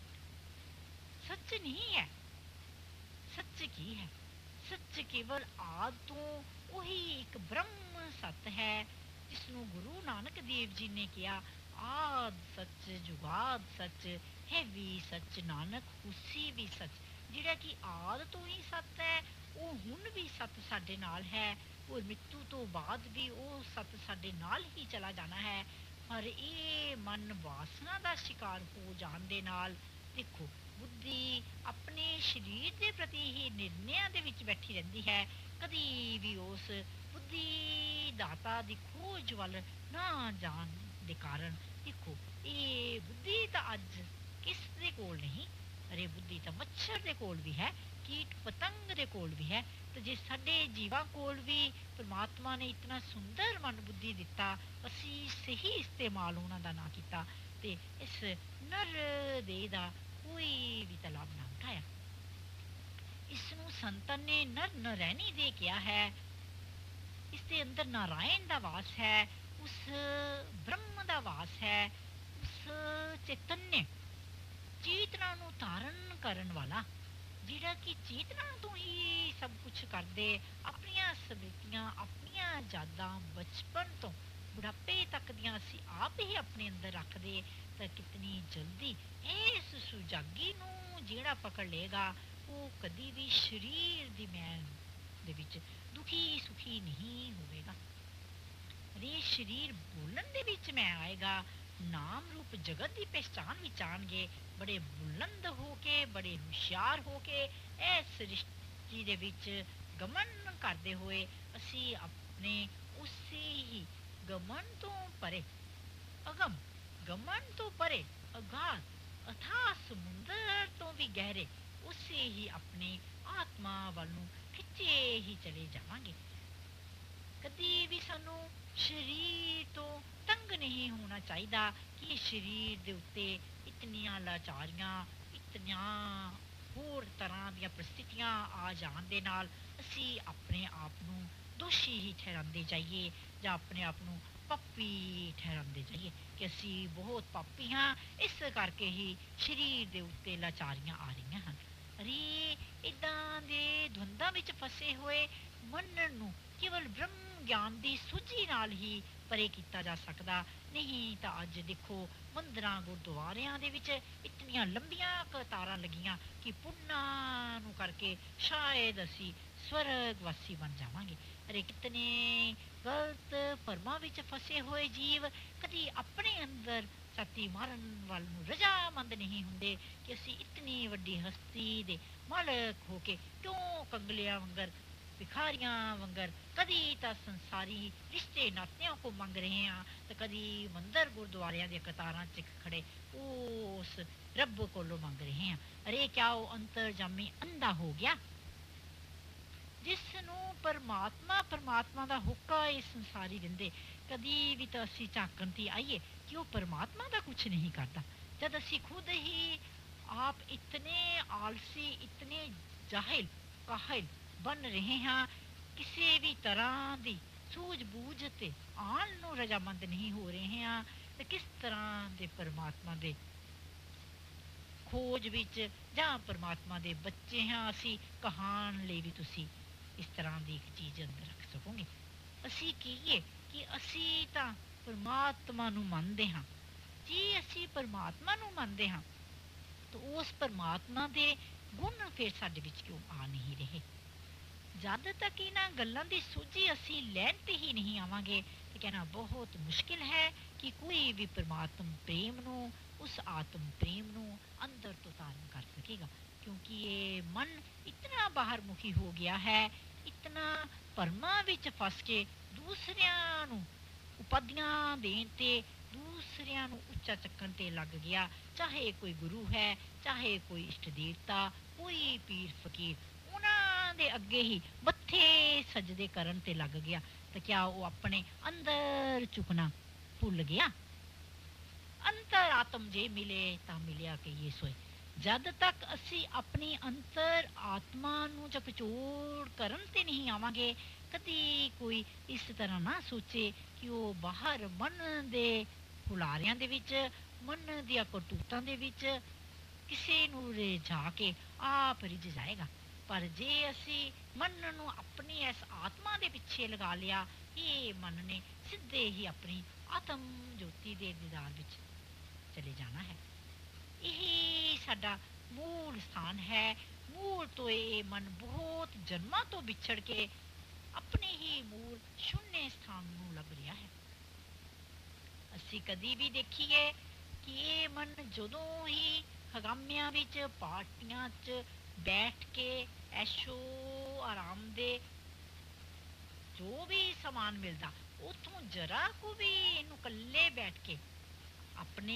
Speaker 1: ਸੱਚ ਨਹੀਂ ਹੈ। ਸੱਚ ਕੀ ਹੈ? ਸੱਚ ਕੇਵਲ ਆਦ ਤੋਂ ਉਹੀ ਇੱਕ ਬ੍ਰਹਮ ਸੱਤ ਹੈ, ਜਿਸ ਨੂੰ ਗੁਰੂ ਨਾਨਕ ਦੇਵ ਜੀ ਨੇ ਕਿਹਾ, ਆਦ ਸੱਚ ਜੁਗਾਦ ਸੱਚ ਹੈ ਵੀ ਸੱਚ, ਨਾਨਕ ਹੁਸੀ ਵੀ ਸੱਚ। ਜਿਹੜਾ ਕਿ ਆਦ ਤੋਂ ਹੀ ਸੱਤ ਹੈ, ਉਹ ਹੁਣ ਵੀ ਸੱਤ ਸਾਡੇ ਨਾਲ ਹੈ, ਔਰ ਮ੍ਰਿਤੂ ਤੋਂ ਬਾਅਦ ਵੀ ਉਹ ਸੱਤ ਸਾਡੇ ਨਾਲ ਹੀ ਚਲਾ ਜਾਣਾ ਹੈ। ਪਰ ਇਹ ਮਨ ਵਾਸਨਾ ਦਾ ਸ਼ਿਕਾਰ ਹੋ ਜਾਣ ਦੇ ਨਾਲ, ਦੇਖੋ, ਬੁੱਧੀ ਆਪਣੇ ਸਰੀਰ ਦੇ ਪ੍ਰਤੀ ਹੀ ਨਿਰਣਿਆਂ ਦੇ ਵਿੱਚ ਬੈਠੀ ਰਹਿੰਦੀ ਹੈ, ਕਦੀ ਵੀ ਉਸ ਬੁੱਧੀ ਦਾਤਾ ਦੀ ਖੋਜ ਵੱਲ ਨਾ ਜਾਣ ਦੇ ਕਾਰਨ। ਦੇਖੋ, ਇਹ ਬੁੱਧੀ ਤਾਂ ਅੱਜ ਕਿਸ ਦੇ ਕੋਲ ਨਹੀਂ? ਅਰੇ ਬੁੱਧੀ ਤਾਂ ਮੱਛਰ ਦੇ ਕੋਲ ਵੀ ਹੈ, ਕੀਟ ਪਤੰਗ ਦੇ ਕੋਲ ਵੀ ਹੈ। ਤੇ ਜੇ ਸਾਡੇ ਜੀਵਾਂ ਕੋਲ ਵੀ ਪਰਮਾਤਮਾ ਨੇ ਇਤਨਾ ਸੁੰਦਰ ਮਨ ਬੁੱਧੀ ਦਿੱਤਾ, ਅਸੀਂ ਸਹੀ ਇਸਤੇਮਾਲ ਉਹਨਾਂ ਦਾ ਨਾ ਕੀਤਾ, ਤੇ ਇਸ ਨਰ ਦੇਹ ਦਾ ਕੋਈ ਵੀ ਤਾਂ ਲਾਭ ਨਾ ਉਠਾਇਆ। ਇਸ ਨੂੰ ਸੰਤਨ ਨੇ ਨਰ ਨਰੈਣੀ ਦੇ ਕਿਹਾ ਹੈ। ਇਸ ਦੇ ਅੰਦਰ ਨਾਰਾਇਣ ਦਾ ਵਾਸ ਹੈ, ਉਸ ਬ੍ਰਹਮ ਦਾ ਵਾਸ ਹੈ, ਉਸ ਚੈਤਨਯ ਚੇਤਨਾ ਨੂੰ ਧਾਰਨ ਕਰਨ ਵਾਲਾ, ਜਿਹੜਾ ਕਿ ਚੇਤਨਾ ਤੋਂ ਹੀ ਸਭ ਕੁਝ ਕਰਦੇ, ਆਪਣੀਆਂ ਸਮ੍ਰਿਤੀਆਂ, ਆਪਣੀਆਂ ਯਾਦਾਂ ਬਚਪਨ ਤੋਂ ਬੁਢਾਪੇ ਤੱਕ ਦੀਆਂ ਅਸੀਂ ਆਪ ਹੀ ਆਪਣੇ ਅੰਦਰ ਰੱਖਦੇ, ਤਾਂ ਕਿਤਨੀ ਜਲਦੀ ਇਸ ਸੁਜਾਗੀ ਨੂੰ ਜਿਹੜਾ ਪਕੜ ਲਏਗਾ, ਉਹ ਕਦੀ ਵੀ ਸਰੀਰ ਦੀ ਮੈਲ ਦੇ ਵਿੱਚ ਦੁਖੀ ਸੁਖੀ ਨਹੀਂ ਹੋਵੇਗਾ। ਰੇ ਸਰੀਰ ਬੋਲਣ ਦੇ ਵਿੱਚ ਮੈਂ ਆਏਗਾ, ਨਾਮ ਰੂਪ ਜਗਤ ਦੀ ਪਹਿਚਾਨ ਵਿੱਚ ਆਣਗੇ, ਬੜੇ ਬੁਲੰਦ ਹੋ ਕੇ, ਬੜੇ ਹੁਸ਼ਿਆਰ ਹੋ ਕੇ ਇਸ ਸ੍ਰਿਸ਼ਟੀ ਦੇ ਵਿੱਚ ਗਮਨ ਕਰਦੇ ਹੋਏ ਅਸੀਂ ਆਪਣੇ ਉਸੇ ਹੀ ਗਮਨ ਤੋਂ ਪਰੇ, ਅਗਮ ਗਮਨ ਤੋਂ ਪਰੇ, ਅਗਾਧ ਅਥਾਹ ਸਮੁੰਦਰ ਤੋਂ ਵੀ ਗਹਿਰੇ, ਉਸੇ ਹੀ ਆਪਣੇ ਆਤਮਾ ਵੱਲ ਨੂੰ ਖਿੱਚੇ ਹੀ ਚਲੇ ਜਾਵਾਂਗੇ। ਕਦੀ ਵੀ ਸਾਨੂੰ ਸਰੀਰ ਤੋਂ ਤੰਗ ਨਹੀਂ ਹੋਣਾ ਚਾਹੀਦਾ ਕਿ ਸਰੀਰ ਦੇ ਉੱਤੇ ਇਤਨੀਆਂ ਲਾਚਾਰੀਆਂ, ਇਤਨੀਆਂ ਹੋਰ ਤਰ੍ਹਾਂ ਦੀਆਂ ਪ੍ਰਸਥਿਤੀਆਂ ਆ ਜਾਣ ਦੇ ਨਾਲ ਅਸੀਂ ਆਪਣੇ ਆਪ ਨੂੰ ਦੋਸ਼ੀ ਹੀ ਠਹਿਰਾਉਂਦੇ ਜਾਈਏ, ਜਾਂ ਆਪਣੇ ਆਪ ਨੂੰ ਪਾਪੀ ਠਹਿਰਾਉਂਦੇ ਜਾਈਏ ਕਿ ਅਸੀਂ ਬਹੁਤ ਪਾਪੀ ਹਾਂ, ਇਸ ਕਰਕੇ ਹੀ ਸਰੀਰ ਦੇ ਉੱਤੇ ਲਾਚਾਰੀਆਂ ਆ ਰਹੀਆਂ ਹਨ। ਅਰੇ ਇਦਾਂ ਦੇ ਧੁੰਦਾਂ ਵਿੱਚ ਫਸੇ ਹੋਏ ਮਨ ਨੂੰ ਕੇਵਲ ਬ੍ਰਹਮ ਗਿਆਨ ਦੀ ਸੂਝੀ ਨਾਲ ਹੀ ਪਰੇ ਕੀਤਾ ਜਾ ਸਕਦਾ। ਨਹੀਂ ਤਾਂ ਅੱਜ ਦੇਖੋ, ਮੰਦਰਾਂ ਗੁਰਦੁਆਰਿਆਂ ਦੇ ਵਿੱਚ ਇਤਨੀਆਂ ਲੰਬੀਆਂ ਕਤਾਰਾਂ ਲੱਗੀਆਂ ਕਿ ਪੁੰਨਾਂ ਨੂੰ ਕਰਕੇ ਸ਼ਾਇਦ ਅਸੀਂ ਸਵਰਗਵਾਸੀ ਬਣ ਜਾਵਾਂਗੇ। ਅਰੇ ਕਿਤਨੇ ਗਲਤ ਭਰਮਾਂ ਵਿੱਚ ਫਸੇ ਹੋਏ ਜੀਵ ਕਦੀ ਆਪਣੇ ਅੰਦਰ ਛਾਤੀ ਮਾਰਨ ਵੱਲ ਨੂੰ ਰਜਾਮੰਦ ਨਹੀਂ ਹੁੰਦੇ ਕਿ ਅਸੀਂ ਇਤਨੀ ਵੱਡੀ ਹਸਤੀ ਦੇ ਮਾਲਕ ਹੋ ਕੇ ਕਿਉਂ ਕੰਗਲਿਆਂ ਵਾਂਗਰ भिखारियां वंगर कदी ਤਾਂ ਸੰਸਾਰੀ ਰਿਸ਼ਤੇ ਨਾਤਿਆਂ ਕੋ ਮੰਗ ਰਹੇ ਹਾਂ ਤੇ ਕਦੀ ਮੰਦਰ ਗੁਰਦੁਆਰਿਆਂ ਦੀਆਂ ਕਤਾਰਾਂ 'ਚ ਖੜੇ ਉਸ ਰੱਬ ਕੋਲੋਂ ਮੰਗ ਰਹੇ ਹਾਂ। ਅਰੇ ਕਿਆ ਉਹ ਅੰਤਰਜਾਮੀ ਅੰਧਾ ਹੋ ਗਿਆ ਜਿਸ ਨੂੰ ਪਰਮਾਤਮਾ ਦਾ ਹੁੱਕਾ ਇਸ ਸੰਸਾਰੀ ਦਿੰਦੇ। ਕਦੀ ਵੀ ਤਾਂ ਅਸੀਂ ਝਾਕਣ ਤੇ ਆਈਏ ਕਿ ਉਹ ਪਰਮਾਤਮਾ ਦਾ ਕੁਝ ਨਹੀਂ ਕਰਦਾ, ਜਦ ਅਸੀਂ ਖੁਦ ਹੀ ਆਪ ਇਤਨੇ ਆਲਸੀ ਇਤਨੇ ਜਾਹਿਲ ਕਾਹਿਲ ਬਣ ਰਹੇ ਹਾਂ, ਕਿਸੇ ਵੀ ਤਰ੍ਹਾਂ ਦੀ ਸੂਝ-ਬੂਝ ਤੇ ਆਉਣ ਨੂੰ ਰਜਾਮੰਦ ਨਹੀਂ ਹੋ ਰਹੇ ਹਾਂ, ਤੇ ਕਿਸ ਤਰ੍ਹਾਂ ਦੇ ਪਰਮਾਤਮਾ ਦੇ ਖੋਜ ਵਿੱਚ ਜਾਂ ਪਰਮਾਤਮਾ ਦੇ ਬੱਚੇ ਹਾਂ ਅਸੀਂ ਕਹਾਣ ਲਈ ਵੀ ਤੁਸੀਂ ਇਸ ਤਰ੍ਹਾਂ ਦੀ ਇੱਕ ਚੀਜ਼ ਅੰਦਰ ਰੱਖ ਸਕੋਗੇ। ਅਸੀਂ ਕਹੀਏ ਕਿ ਅਸੀਂ ਤਾਂ ਪਰਮਾਤਮਾ ਨੂੰ ਮੰਨਦੇ ਹਾਂ। ਜੇ ਅਸੀਂ ਪਰਮਾਤਮਾ ਨੂੰ ਮੰਨਦੇ ਹਾਂ ਤਾਂ ਉਸ ਪਰਮਾਤਮਾ ਦੇ ਗੁਣ ਫਿਰ ਸਾਡੇ ਵਿੱਚ ਕਿਉਂ ਆ ਨਹੀਂ ਰਹੇ? ਜਦ ਤੱਕ ਇਹਨਾਂ ਗੱਲਾਂ ਦੀ ਸੂਝੀ ਅਸੀਂ ਲੈਣ ਤੇ ਹੀ ਨਹੀਂ ਆਵਾਂਗੇ ਤੇ ਕਹਿਣਾ ਬਹੁਤ ਮੁਸ਼ਕਿਲ ਹੈ ਕਿ ਕੋਈ ਵੀ ਪਰਮਾਤਮ ਪ੍ਰੇਮ ਨੂੰ ਉਸ ਆਤਮ ਪ੍ਰੇਮ ਨੂੰ ਅੰਦਰ ਤੋਂ ਧਾਰਨ ਕਰ ਸਕੇਗਾ, ਕਿਉਂਕਿ ਇਹ ਮਨ ਇਤਨਾ ਬਾਹਰ ਮੁਖੀ ਹੋ ਗਿਆ ਹੈ, ਇਤਨਾ ਭਰਮਾਂ ਵਿੱਚ ਫਸ ਕੇ ਦੂਸਰਿਆਂ ਨੂੰ ਉਪਾਧੀਆਂ ਦੇਣ ਤੇ ਦੂਸਰਿਆਂ ਨੂੰ ਉੱਚਾ ਚੱਕਣ ਤੇ ਲੱਗ ਗਿਆ। ਚਾਹੇ ਕੋਈ ਗੁਰੂ ਹੈ, ਚਾਹੇ ਕੋਈ ਇਸ਼ਟ ਦੇਵਤਾ, ਕੋਈ ਪੀਰ ਫਕੀਰ, ਉਹਨਾਂ ਦੇ ਅੱਗੇ ਹੀ ਮੱਥੇ ਸਜਦੇ ਕਰਨ ਤੇ ਲੱਗ ਗਿਆ। ਤਾਂ ਕਿਆ ਉਹ ਆਪਣੇ ਅੰਦਰ ਝੁਕਣਾ ਭੁੱਲ ਗਿਆ? ਅੰਤਰ ਆਤਮ ਜੇ ਮਿਲੇ ਤਾਂ ਮਿਲਿਆ ਕਿ ਇਹ ਸੋਏ। ਜਦ ਤੱਕ ਅਸੀਂ ਆਪਣੀ ਅੰਤਰ ਆਤਮਾ ਨੂੰ ਝਕਝੋਰ ਕਰਨ ਤੇ ਨਹੀਂ ਆਵਾਂਗੇ, ਕਦੀ ਕੋਈ ਇਸ ਤਰ੍ਹਾਂ ਨਾ ਸੋਚੇ ਕਿ ਉਹ ਬਾਹਰ ਮਨ ਦੇ ਹੁਲਾਰਿਆਂ ਦੇ ਵਿੱਚ, ਮਨ ਦੀਆਂ ਕਰਤੂਤਾਂ ਦੇ ਵਿੱਚ ਕਿਸੇ ਨੂੰ ਰਿਝਾ ਕੇ ਆਪ ਰਿਝ ਜਾਏਗਾ। ਪਰ ਜੇ ਅਸੀਂ ਮਨ ਨੂੰ ਆਪਣੀ ਇਸ ਆਤਮਾ ਦੇ ਪਿੱਛੇ ਲਗਾ ਲਿਆ, ਇਹ ਮਨ ਨੇ ਸਿੱਧੇ ਹੀ ਆਪਣੀ ਆਤਮ ਜੋਤੀ ਦੇ ਦੀਦਾਰ ਵਿੱਚ ਚਲੇ ਜਾਣਾ ਹੈ। ਇਹ ਸਾਡਾ ਮੂਲ ਸਥਾਨ ਹੈ। ਮੂਲ ਤੋਂ ਇਹ ਮਨ ਬਹੁਤ ਜਨਮਾਂ ਤੋਂ ਵਿਛੜ ਕੇ ਆਪਣੇ ਹੀ ਮੂਲ ਸ਼ੂਨੇ ਸਥਾਨ ਨੂੰ ਲੱਭ ਰਿਹਾ ਹੈ। ਅਸੀਂ ਕਦੀ ਵੀ ਦੇਖੀਏ ਕਿ ਇਹ ਮਨ ਜਦੋਂ ਹੀ ਹਗਾਮਿਆਂ ਵਿੱਚ ਪਾਰਟੀਆਂ 'ਚ ਬੈਠ ਕੇ ਐਸ਼ੋ ਆਰਾਮ ਦੇ ਜੋ ਵੀ ਸਮਾਨ ਮਿਲਦਾ ਉਥੋਂ ਜਰਾ ਕੁ ਵੀ ਇਹਨੂੰ ਇਕੱਲੇ ਬੈਠ ਕੇ ਆਪਣੇ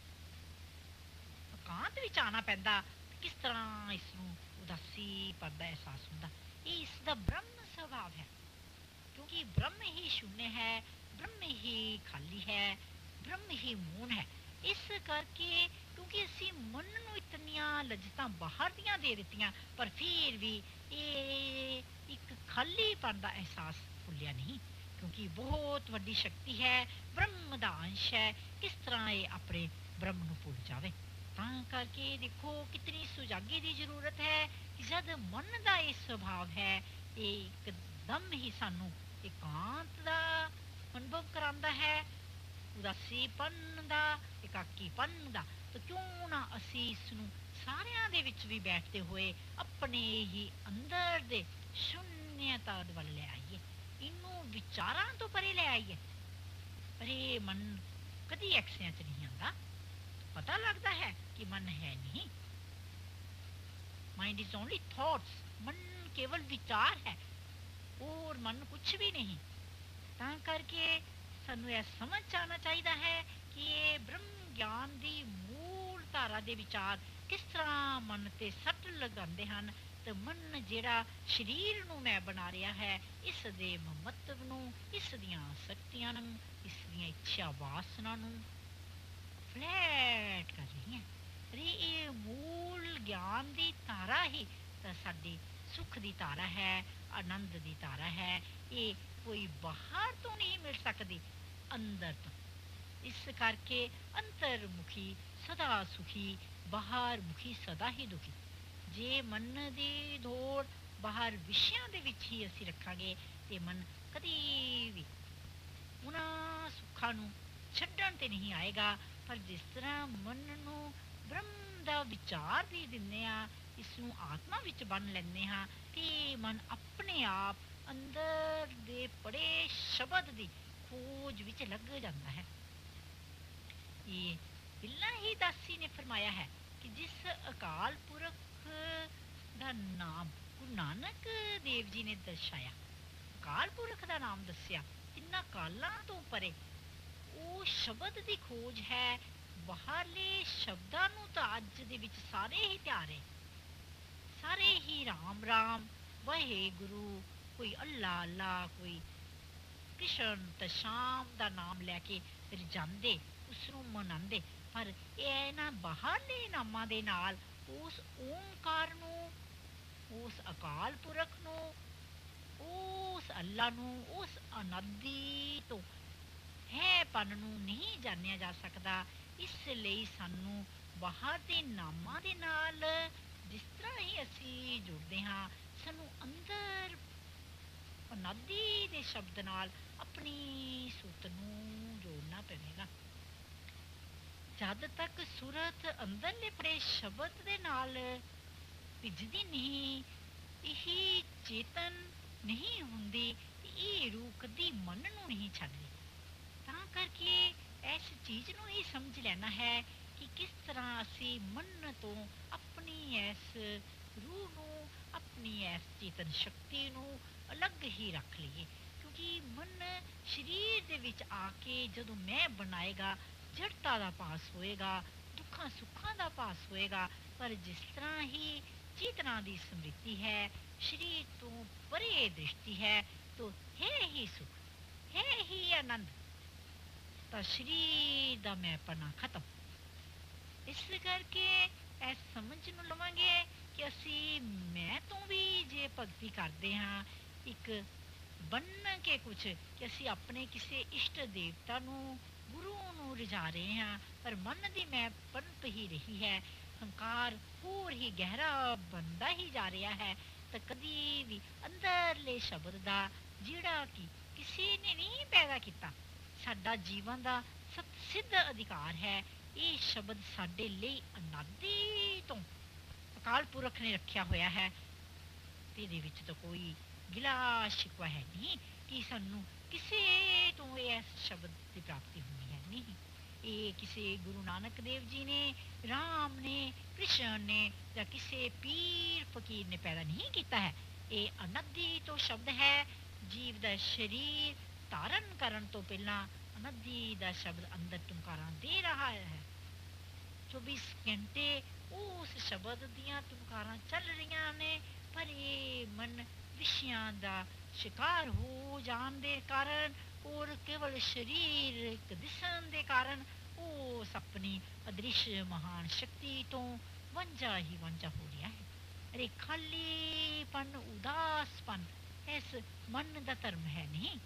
Speaker 1: ਇਕਾਂਤ ਵਿੱਚ ਆਉਣਾ ਪੈਂਦਾ, ਕਿਸ ਤਰ੍ਹਾਂ ਇਸ ਨੂੰ ਉਦਾਸੀ ਦਾ ਅਹਿਸਾਸ ਹੁੰਦਾ। ਇਹ ਇਸ ਦਾ ਬ੍ਰਹਮ ਸੁਭਾਵ ਹੈ, ਕਿਉਂਕਿ ਬ੍ਰਹਮ ਹੀ ਸ਼ੂન્ય ਹੈ, ਬ੍ਰਹਮ ਹੀ ਖਾਲੀ ਹੈ, ਬ੍ਰਹਮ ਹੀ ਮੌਨ ਹੈ। ਇਸ ਕਰਕੇ ਕਿਉਂਕਿ ਅਸੀਂ ਮਨ ਨੂੰ ਇਤਨੀਆਂ ਲਜਤਾਂ ਬਾਹਰ ਦੀਆਂ ਦੇ ਦਿੱਤੀਆਂ, ਪਰ ਫਿਰ ਵੀ ਇਹ ਇੱਕ ਖਾਲੀਪਨ ਦਾ ਅਹਿਸਾਸ ਭੁੱਲਿਆ ਨਹੀਂ, ਕਿਉਂਕਿ ਬਹੁਤ ਵੱਡੀ ਸ਼ਕਤੀ ਹੈ, ਬ੍ਰਹਮ ਦਾ ਅੰਸ਼ ਹੈ। ਕਿਸ ਤਰ੍ਹਾਂ ਇਹ ਆਪਣੇ ਬ੍ਰਹਮ ਨੂੰ ਭੁੱਲ ਜਾਵੇ? ਤਾਂ ਕਰਕੇ ਦੇਖੋ ਕਿਤਨੀ ਸੁਜਾਗੀ ਦੀ ਜ਼ਰੂਰਤ ਹੈ ਕਿ ਜਦ ਮਨ ਦਾ ਇਹ ਸੁਭਾਵ ਹੈ, ਇਹ ਇੱਕਦਮ ਹੀ ਸਾਨੂੰ ਇਕਾਂਤ ਦਾ ਅਨੁਭਵ ਕਰਾਉਂਦਾ ਹੈ, ਉਦਾਸੀਪਨ ਦਾ, ਇਕਾਕੀਪਨ ਦਾ। ਤਾਂ ਕਿਉਂ ਨਾ ਅਸੀਂ ਇਸ ਨੂੰ ਸਾਰਿਆਂ ਦੇ ਵਿੱਚ ਵੀ ਬੈਠਦੇ ਹੋਏ ਆਪਣੇ ਹੀ ਅੰਦਰ ਦੇ ਸ਼ੂਨਿਅਤਾ ਵੱਲ ਲੈ ਆਈਏ, ਇਹਨੂੰ ਵਿਚਾਰਾਂ ਤੋਂ ਪਰੇ ਲੈ ਆਈਏ। ਪਰ ਇਹ ਮਨ ਕਦੀ ਐਕਸਿਆਂ 'ਚ ਨਹੀਂ ਆਉਂਦਾ। ਪਤਾ ਲੱਗਦਾ ਹੈ ਕਿ ਮਨ ਹੈ ਨਹੀਂ, ਮਾइंड इज ओनली थॉट्स, मन केवल विचार है और मन कुछ भी नहीं। ਤਾਂ ਕਰਕੇ ਸਾਨੂੰ ਇਹ ਸਮਝ ਆਉਣਾ ਚਾਹੀਦਾ ਹੈ ਕਿ ਇਹ ਬ੍ਰਹਮ ਗਿਆਨ ਦੀ ਮੂਲ ਧਾਰਾ ਦੇ ਵਿਚਾਰ ਕਿਸ ਤਰ੍ਹਾਂ ਮਨ ਤੇ ਸੱਟ ਲਗਾਉਂਦੇ ਹਨ, ਤੇ ਮਨ ਜਿਹੜਾ ਸਰੀਰ ਨੂੰ ਮੈਂ ਬਣਾ ਰਿਹਾ ਹੈ, ਇਸ ਦੇ ਮਹੱਤਵ ਨੂੰ, ਇਸ ਦੀਆਂ ਸ਼ਕਤੀਆਂ ਨੂੰ, ਇਸ ਦੀਆਂ ਇੱਛਾ ਵਾਸਨਾ ਨੂੰ ਫਲੈਟ ਕਰ ਰਹੀ ਹੈ। ਇਹ ਮੂਲ ਗਿਆਨ ਦੀ ਧਾਰਾ ਹੀ ਤਾਂ ਸਾਡੀ ਸੁੱਖ ਦੀ ਧਾਰਾ ਹੈ, ਆਨੰਦ ਦੀ ਧਾਰਾ ਹੈ। ਇਹ ਕੋਈ ਬਾਹਰ ਤੋਂ ਨਹੀਂ ਮਿਲ ਸਕਦੀ, ਅੰਦਰ ਤੋਂ। ਇਸ ਕਰਕੇ ਅੰਤਰਮੁਖੀ ਸਦਾ ਸੁਖੀ, ਬਾਹਰ ਮੁਖੀ ਸਦਾ ਹੀ ਦੁਖੀ। ਜੇ ਮਨ ਦੀ ਦੌੜ ਬਾਹਰ ਵਿਸ਼ਿਆਂ ਦੇ ਵਿੱਚ ਹੀ ਅਸੀਂ ਰੱਖਾਂਗੇ ਤੇ ਮਨ ਕਦੀ ਵੀ ਉਹਨਾਂ ਸੁੱਖਾਂ ਨੂੰ ਛੱਡਣ ਤੇ ਨਹੀਂ ਆਏਗਾ। ਪਰ ਜਿਸ ਤਰ੍ਹਾਂ ਮਨ ਨੂੰ ਬ੍ਰਹਮ ਦਾ ਵਿਚਾਰ ਦੇ ਦਿੰਦੇ ਹਾਂ, ਇਸ ਨੂੰ ਆਤਮਾ ਵਿੱਚ ਬੰਨ ਲੈਂਦੇ ਹਾਂ, ਤੇ ਮਨ ਆਪਣੇ ਆਪ ਅੰਦਰ ਦੇ ਪੜੇ ਸ਼ਬਦ ਦੀ ਖੋਜ ਵਿੱਚ ਲੱਗ ਜਾਂਦਾ ਹੈ। ਇਹ ਪਹਿਲਾਂ ਹੀ ਦਾਸੀ ਨੇ ਫਰਮਾਇਆ ਹੈ ਕਿ ਜਿਸ ਅਕਾਲ ਪੁਰਖ ਦਾ ਨਾਮ ਗੁਰੂ ਨਾਨਕ ਦੇਵ ਜੀ ਨੇ ਦਰਸਾਇਆ, ਅਕਾਲ ਪੁਰਖ ਦਾ ਨਾਮ ਦੱਸਿਆ, ਤਿੰਨਾਂ ਕਾਲਾਂ ਤੋਂ ਪਰੇ ਉਹ ਸ਼ਬਦ ਦੀ ਖੋਜ ਹੈ। ਬਾਹਰਲੇ ਸ਼ਬਦਾਂ ਨੂੰ ਤਾਂ ਅੱਜ ਦੇ ਵਿੱਚ ਸਾਰੇ ਹੀ ਪਿਆਰੇ, ਸਾਰੇ ਹੀ ਰਾਮ ਰਾਮ, ਵਾਹਿਗੁਰੂ, ਕੋਈ ਅੱਲਾ ਅੱਲਾ, ਕੋਈ ਕ੍ਰਿਸ਼ਨ ਤੇ ਸ਼ਾਮ ਦਾ ਨਾਮ ਲੈ ਕੇ ਰਜਾਂਦੇ, ਉਸ ਨੂੰ ਮਨਾਉਂਦੇ। ਪਰ ਇਹ ਇਹਨਾਂ ਬਾਹਰਲੇ ਨਾਮਾਂ ਦੇ ਨਾਲ ਉਸ ਓਂਕਾਰ ਨੂੰ, ਉਸ ਅਕਾਲ ਪੁਰਖ ਨੂੰ, ਉਸ ਅੱਲਾ ਨੂੰ, ਉਸ ਅਨਾਦੀ ਤੋਂ ਹੈ ਪਨ ਨੂੰ ਨਹੀਂ ਜਾਣਿਆ ਜਾ ਸਕਦਾ। ਇਸ ਲਈ ਸਾਨੂੰ ਬਾਹਰ ਦੇ ਨਾਮਾਂ ਦੇ ਨਾਲ ਜਿਸ ਤਰ੍ਹਾਂ ਹੀ ਅਸੀਂ ਜੁੜਦੇ ਹਾਂ, ਸਾਨੂੰ ਅੰਦਰ ਅਨਾਦੀ ਦੇ ਸ਼ਬਦ ਨਾਲ ਆਪਣੀ ਸੁਰਤ ਨੂੰ ਜੋੜਨਾ ਪਵੇਗਾ। ਜਦ ਤੱਕ ਸੁਰਤ ਅੰਦਰਲੇ ਪਰੇ ਸ਼ਬਦ ਦੇ ਨਾਲ ਭਿੱਜਦੀ ਨਹੀਂ, ਇਹ ਚੇਤਨ ਨਹੀਂ ਹੁੰਦੀ, ਇਹ ਰੂਹ ਕਦੀ ਮਨ ਨੂੰ ਨਹੀਂ ਛੱਡਦੀ। ਤਾਂ ਕਰਕੇ ਇਸ ਚੀਜ਼ ਨੂੰ ਹੀ ਸਮਝ ਲੈਣਾ ਹੈ ਕਿ ਕਿਸ ਤਰ੍ਹਾਂ ਅਸੀਂ ਮਨ ਤੋਂ ਆਪਣੀ ਇਸ ਰੂਹ ਨੂੰ, ਆਪਣੀ ਇਸ ਚੇਤਨ ਸ਼ਕਤੀ ਨੂੰ ਅਲੱਗ ਹੀ ਰੱਖ ਲਈਏ। ਕਿਉਂਕਿ ਮਨ ਸਰੀਰ ਦੇ ਵਿੱਚ ਆ ਕੇ ਜਦੋਂ ਮੈਂ ਬਣਾਏਗਾ, ਜੜਤਾ ਦਾ ਭਾਸ ਹੋਏਗਾ, ਦੁੱਖਾਂ ਸੁੱਖਾਂ ਦਾ ਭਾਸ ਹੋਏਗਾ। ਪਰ ਜਿਸ ਤਰ੍ਹਾਂ ਹੀ ਚੇਤਨਾ ਦੀ ਸਮ੍ਰਿਤੀ ਹੈ, ਸਰੀਰ ਤੋਂ ਪਰੇ ਦ੍ਰਿਸ਼ਟੀ ਹੈ, ਤਾਂ ਹੈ ਹੀ ਸੁਖ, ਹੈ ਹੀ ਆਨੰਦ, ਤਾਂ ਸਰੀਰ ਦਾ ਮੈਂਪਣਾ ਖਤਮ। ਇਸ ਕਰਕੇ ਇਹ ਸਮਝ ਨੂੰ ਲਵਾਂਗੇ ਕਿ ਅਸੀਂ ਮੈਂ ਤੋਂ ਵੀ ਜੇ ਭਗਤੀ ਕਰਦੇ ਹਾਂ, ਇੱਕ ਬਣ ਕੇ ਕੁਛ, ਕਿ ਅਸੀਂ ਆਪਣੇ ਕਿਸੇ ਇਸ਼ਟ ਦੇਵਤਾ ਨੂੰ, ਗੁਰੂ ਨੂੰ ਰਜਾ ਰਹੇ ਹਾਂ, ਪਰ ਮਨ ਦੀ ਮੈਂ ਪਣਪ ਹੀ ਰਹੀ ਹੈ, ਹੰਕਾਰ ਹੋਰ ਹੀ ਗਹਿਰਾ ਬਣਦਾ ਹੀ ਜਾ ਰਿਹਾ ਹੈ। ਤਾਂ ਕਦੀ ਵੀ ਅੰਦਰਲੇ ਸ਼ਬਦ ਦਾ, ਜਿਹੜਾ ਕਿ ਕਿਸੇ ਨੇ ਨਹੀਂ ਪੈਦਾ ਕੀਤਾ, ਸਾਡਾ ਜੀਵਨ ਦਾ ਸਤ ਸਿੱਧ ਅਧਿਕਾਰ ਹੈ, ਇਹ ਸ਼ਬਦ ਸਾਡੇ ਲਈ ਅਨਾਦੀ ਤੋਂ ਅਕਾਲ ਪੁਰਖ ਨੇ ਰੱਖਿਆ ਹੋਇਆ ਹੈ। ਤੇ ਇਹਦੇ ਵਿੱਚ ਤਾਂ ਕੋਈ ਗਿਲਾ ਸ਼ਿਕਵਾ ਹੈ ਨਹੀਂ ਕਿ ਸਾਨੂੰ ਕਿਸੇ ਤੋਂ ਇਸ ਸ਼ਬਦ ਦੀ ਪ੍ਰਾਪਤੀ ਹੋਣੀ ਹੈ, ਨਹੀਂ। ਇਹ ਕਿਸੇ ਗੁਰੂ ਨਾਨਕ ਦੇਵ ਜੀ ਨੇ, ਰਾਮ ਨੇ, ਕ੍ਰਿਸ਼ਨ ਨੇ ਜਾਂ ਕਿਸੇ ਪੀਰ ਫਕੀਰ ਨੇ ਪੈਦਾ ਨਹੀਂ ਕੀਤਾ ਹੈ। ਇਹ ਅਨੱਦੀ ਤੋਂ ਸ਼ਬਦ ਹੈ। ਜੀਵ ਦਾ ਸਰੀਰ ਧਾਰਨ ਕਰਨ ਤੋਂ ਪਹਿਲਾਂ ਅਨੱਦੀ ਦਾ ਸ਼ਬਦ ਅੰਦਰ ਟੁਮਕਾਰਾਂ ਦੇ ਰਹਾ ਹੈ। 24 ਘੰਟੇ ਉਸ ਸ਼ਬਦ ਦੀਆਂ ਟੁਮਕਾਰਾਂ ਚੱਲ ਰਹੀਆਂ ਨੇ, ਪਰ ਇਹ ਮਨ ਵਿਸ਼ਿਆਂ ਦਾ ਸ਼ਿਕਾਰ ਹੋ ਜਾਣ ਦੇ ਕਾਰਨ ਔਰ ਕੇਵਲ ਸਰੀਰ ਦਿਸਣ ਦੇ ਕਾਰਨ ਉਸ ਆਪਣੀ ਅਦ੍ਰਿਸ਼ ਮਹਾਨ ਸ਼ਕਤੀ ਤੋਂ ਵਾਂਝਾ ਹੀ ਵਾਂਝਾ ਹੋ ਰਿਹਾ ਹੈ। ਅਰੇ ਖਾਲੀਪਨ, ਉਦਾਸਪਨ ਇਸ ਮਨ ਦਾ ਧਰਮ ਹੈ ਨਹੀਂ।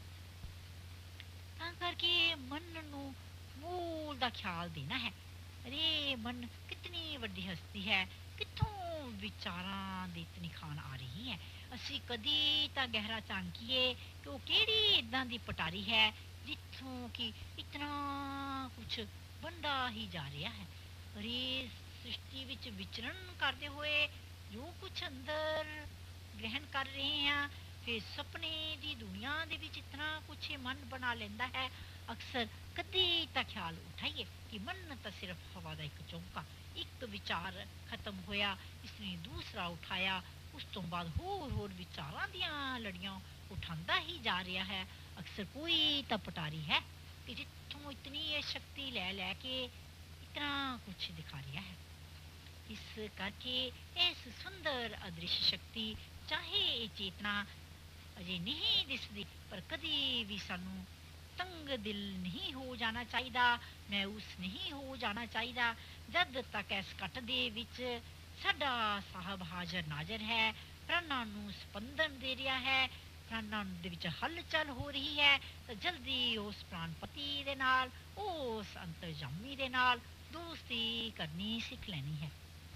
Speaker 1: ਤਾਂ ਕਰਕੇ ਮਨ ਨੂੰ ਮੂਲ ਦਾ ਖਿਆਲ ਦੇਣਾ ਹੈ। ਅਰੇ ਮਨ ਕਿਤਨੀ ਵੱਡੀ ਹਸਤੀ ਹੈ, ਕਿੱਥੋਂ ਵਿਚਾਰਾਂ ਦੀ ਇਤਨੀ ਖਾਨ ਆ ਰਹੀ ਹੈ। ਅਸੀਂ ਕਦੀ ਤਾਂ ਗਹਿਰਾ ਝਾਂਕੀਏ ਕਿ ਉਹ ਕਿਹੜੀ ਇਦਾਂ ਦੀ ਪਟਾਰੀ ਹੈ ਜਿੱਥੋਂ ਕਿ ਇਤਨਾ ਕੁਛ ਬਣਦਾ ਹੀ ਜਾ ਰਿਹਾ ਹੈ। ਅਰੇ ਸ੍ਰਿਸ਼ਟੀ ਵਿੱਚ ਵਿਚਰਨ ਕਰਦੇ ਹੋਏ ਜੋ ਕੁਛ ਅੰਦਰ ਗ੍ਰਹਿਣ ਕਰ ਰਹੇ ਹਾਂ, ਫਿਰ ਸੁਪਨੇ ਦੀ ਦੁਨੀਆ ਦੇ ਵਿੱਚ ਇਤਨਾ ਕੁਛ ਮਨ ਬਣਾ ਲੈਂਦਾ ਹੈ। ਅਕਸਰ ਕਦੀ ਤਾਂ ਖਿਆਲ ਉਠਾਈਏ ਕਿ ਮਨ ਤਾਂ ਸਿਰਫ ਹਵਾ ਦਾ ਇੱਕ ਝੋਂਕਾ, ਇੱਕ ਵਿਚਾਰ ਖਤਮ ਹੋਇਆ, ਇਸਨੇ ਦੂਸਰਾ ਉਠਾਇਆ, ਉਸ ਤੋਂ ਬਾਅਦ ਹੋਰ ਵਿਚਾਰਾਂ ਦੀਆਂ ਲੜੀਆਂ ਉਠਾਉਂਦਾ ਹੀ ਜਾ ਰਿਹਾ ਹੈ। ਅਕਸਰ ਕੋਈ ਤਾਂ ਪਟਾਰੀ ਹੈ ਕਿ ਜਿੱਥੋਂ ਇਤਨੀ ਇਹ ਸ਼ਕਤੀ ਲੈ ਲੈ ਕੇ ਇਤਨਾ ਕੁਛ ਦਿਖਾ ਰਿਹਾ ਹੈ। ਇਸ ਕਰਕੇ ਇਸ ਸੁੰਦਰ ਅਦ੍ਰਿਸ਼ ਸ਼ਕਤੀ, ਚਾਹੇ ਇਹ ਚੇਤਨਾ ਅਜੇ ਨਹੀਂ ਦਿਸਦੀ, ਪਰ ਕਦੀ ਵੀ ਸਾਨੂੰ ਤੰਗ ਦਿਲ ਨਹੀਂ ਹੋ ਜਾਣਾ ਚਾਹੀਦਾ, ਮਾਯੂਸ ਨਹੀਂ ਹੋ ਜਾਣਾ ਚਾਹੀਦਾ। ਜਦ ਤੱਕ ਇਸ ਘਟ ਦੇ ਵਿੱਚ ਸਾਡਾ ਸਾਹਿਬ ਹਾਜ਼ਰ ਨਾਜ਼ਰ ਹੈ, ਪ੍ਰਾਣਾਂ ਨੂੰ ਸਪੰਦਨ ਦੇ ਰਿਹਾ ਹੈ, ਪ੍ਰਾਣਾਂ ਦੇ ਵਿੱਚ ਹਲਚਲ ਹੋ ਰਹੀ ਹੈ, ਤਾਂ ਜਲਦੀ ਉਸ ਪ੍ਰਾਣਪਤੀ ਦੇ ਨਾਲ, ਉਸ ਅੰਤਰਜਾਮੀ ਦੇ ਨਾਲ ਦੋਸਤੀ ਕਰਨੀ ਸਿੱਖ ਲੈਣੀ ਹੈ।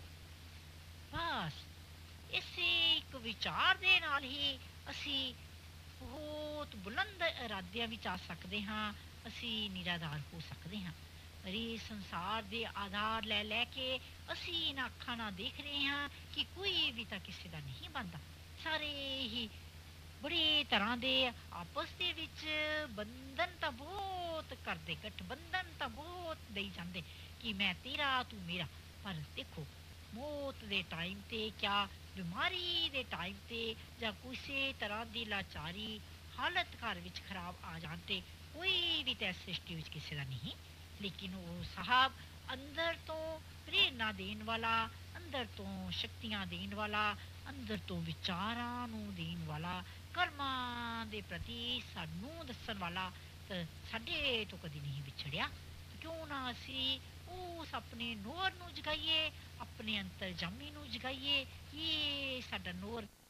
Speaker 1: ਬਸ ਇਸੇ ਇੱਕ ਵਿਚਾਰ ਦੇ ਨਾਲ ਹੀ ਅਸੀਂ ਬਹੁਤ ਬੁਲੰਦ ਇਰਾਦਿਆਂ ਵਿੱਚ ਆ ਸਕਦੇ ਹਾਂ, ਅਸੀਂ ਨਿਰਾਧਾਰ ਹੋ ਸਕਦੇ ਹਾਂ। ਅਰੇ ਸੰਸਾਰ ਦੇ ਆਧਾਰ ਲੈ ਲੈ ਕੇ ਅਸੀਂ ਇਹਨਾਂ ਅੱਖਾਂ ਨਾਲ ਦੇਖ ਰਹੇ ਹਾਂ ਕਿ ਕੋਈ ਵੀ ਤਾਂ ਕਿਸੇ ਦਾ ਨਹੀਂ ਬਣਦਾ। ਸਾਰੇ ਹੀ ਬੜੇ ਤਰ੍ਹਾਂ ਦੇ ਆਪਸ ਦੇ ਵਿੱਚ ਬੰਧਨ ਤਾਂ ਬਹੁਤ ਕਰਦੇ, ਗਠਬੰਧਨ ਤਾਂ ਬਹੁਤ ਦੇਈ ਜਾਂਦੇ ਕਿ ਮੈਂ ਤੇਰਾ ਤੂੰ ਮੇਰਾ। ਪਰ ਦੇਖੋ ਮੌਤ ਦੇ ਟਾਈਮ ਤੇ ਕਿਆ ਬਿਮਾਰੀ ਦੇ ਟਾਈਮ ਤੇ ਜਾਂ ਕਿਸੇ ਤਰ੍ਹਾਂ ਦੀ ਲਾਚਾਰੀ ਹਾਲਤ ਘਰ ਵਿੱਚ ਖਰਾਬ ਆ ਜਾਣ ਤੇ ਕੋਈ ਵੀ ਤਾਂ ਇਸ ਸ੍ਰਿਸ਼ਟੀ ਵਿੱਚ ਕਿਸੇ ਦਾ ਨਹੀਂ, ਲੇਕਿਨ ਉਹ ਸਾਹਬ ਅੰਦਰ ਤੋਂ ਪ੍ਰੇਰਨਾ ਦੇਣ ਵਾਲਾ, ਅੰਦਰ ਤੋਂ ਸ਼ਕਤੀਆਂ ਦੇਣ ਵਾਲਾ, ਅੰਦਰ ਤੋਂ ਵਿਚਾਰਾਂ ਨੂੰ ਦੇਣ ਵਾਲਾ, ਕਰਮਾਂ ਦੇ ਪ੍ਰਤੀ ਸਾਨੂੰ ਦੱਸਣ ਵਾਲਾ ਤਾਂ ਸਾਡੇ ਤੋਂ ਕਦੀ ਨਹੀਂ ਵਿਛੜਿਆ। ਕਿਉਂ ਨਾ ਅਸੀਂ ਉਸ ਆਪਣੇ ਨੂਰ ਨੂੰ ਜਗਾਈਏ, ਆਪਣੇ ਅੰਤਰਜਾਮੀ ਨੂੰ ਜਗਾਈਏ। ਇਹ ਸਾਡਾ ਨੂਰ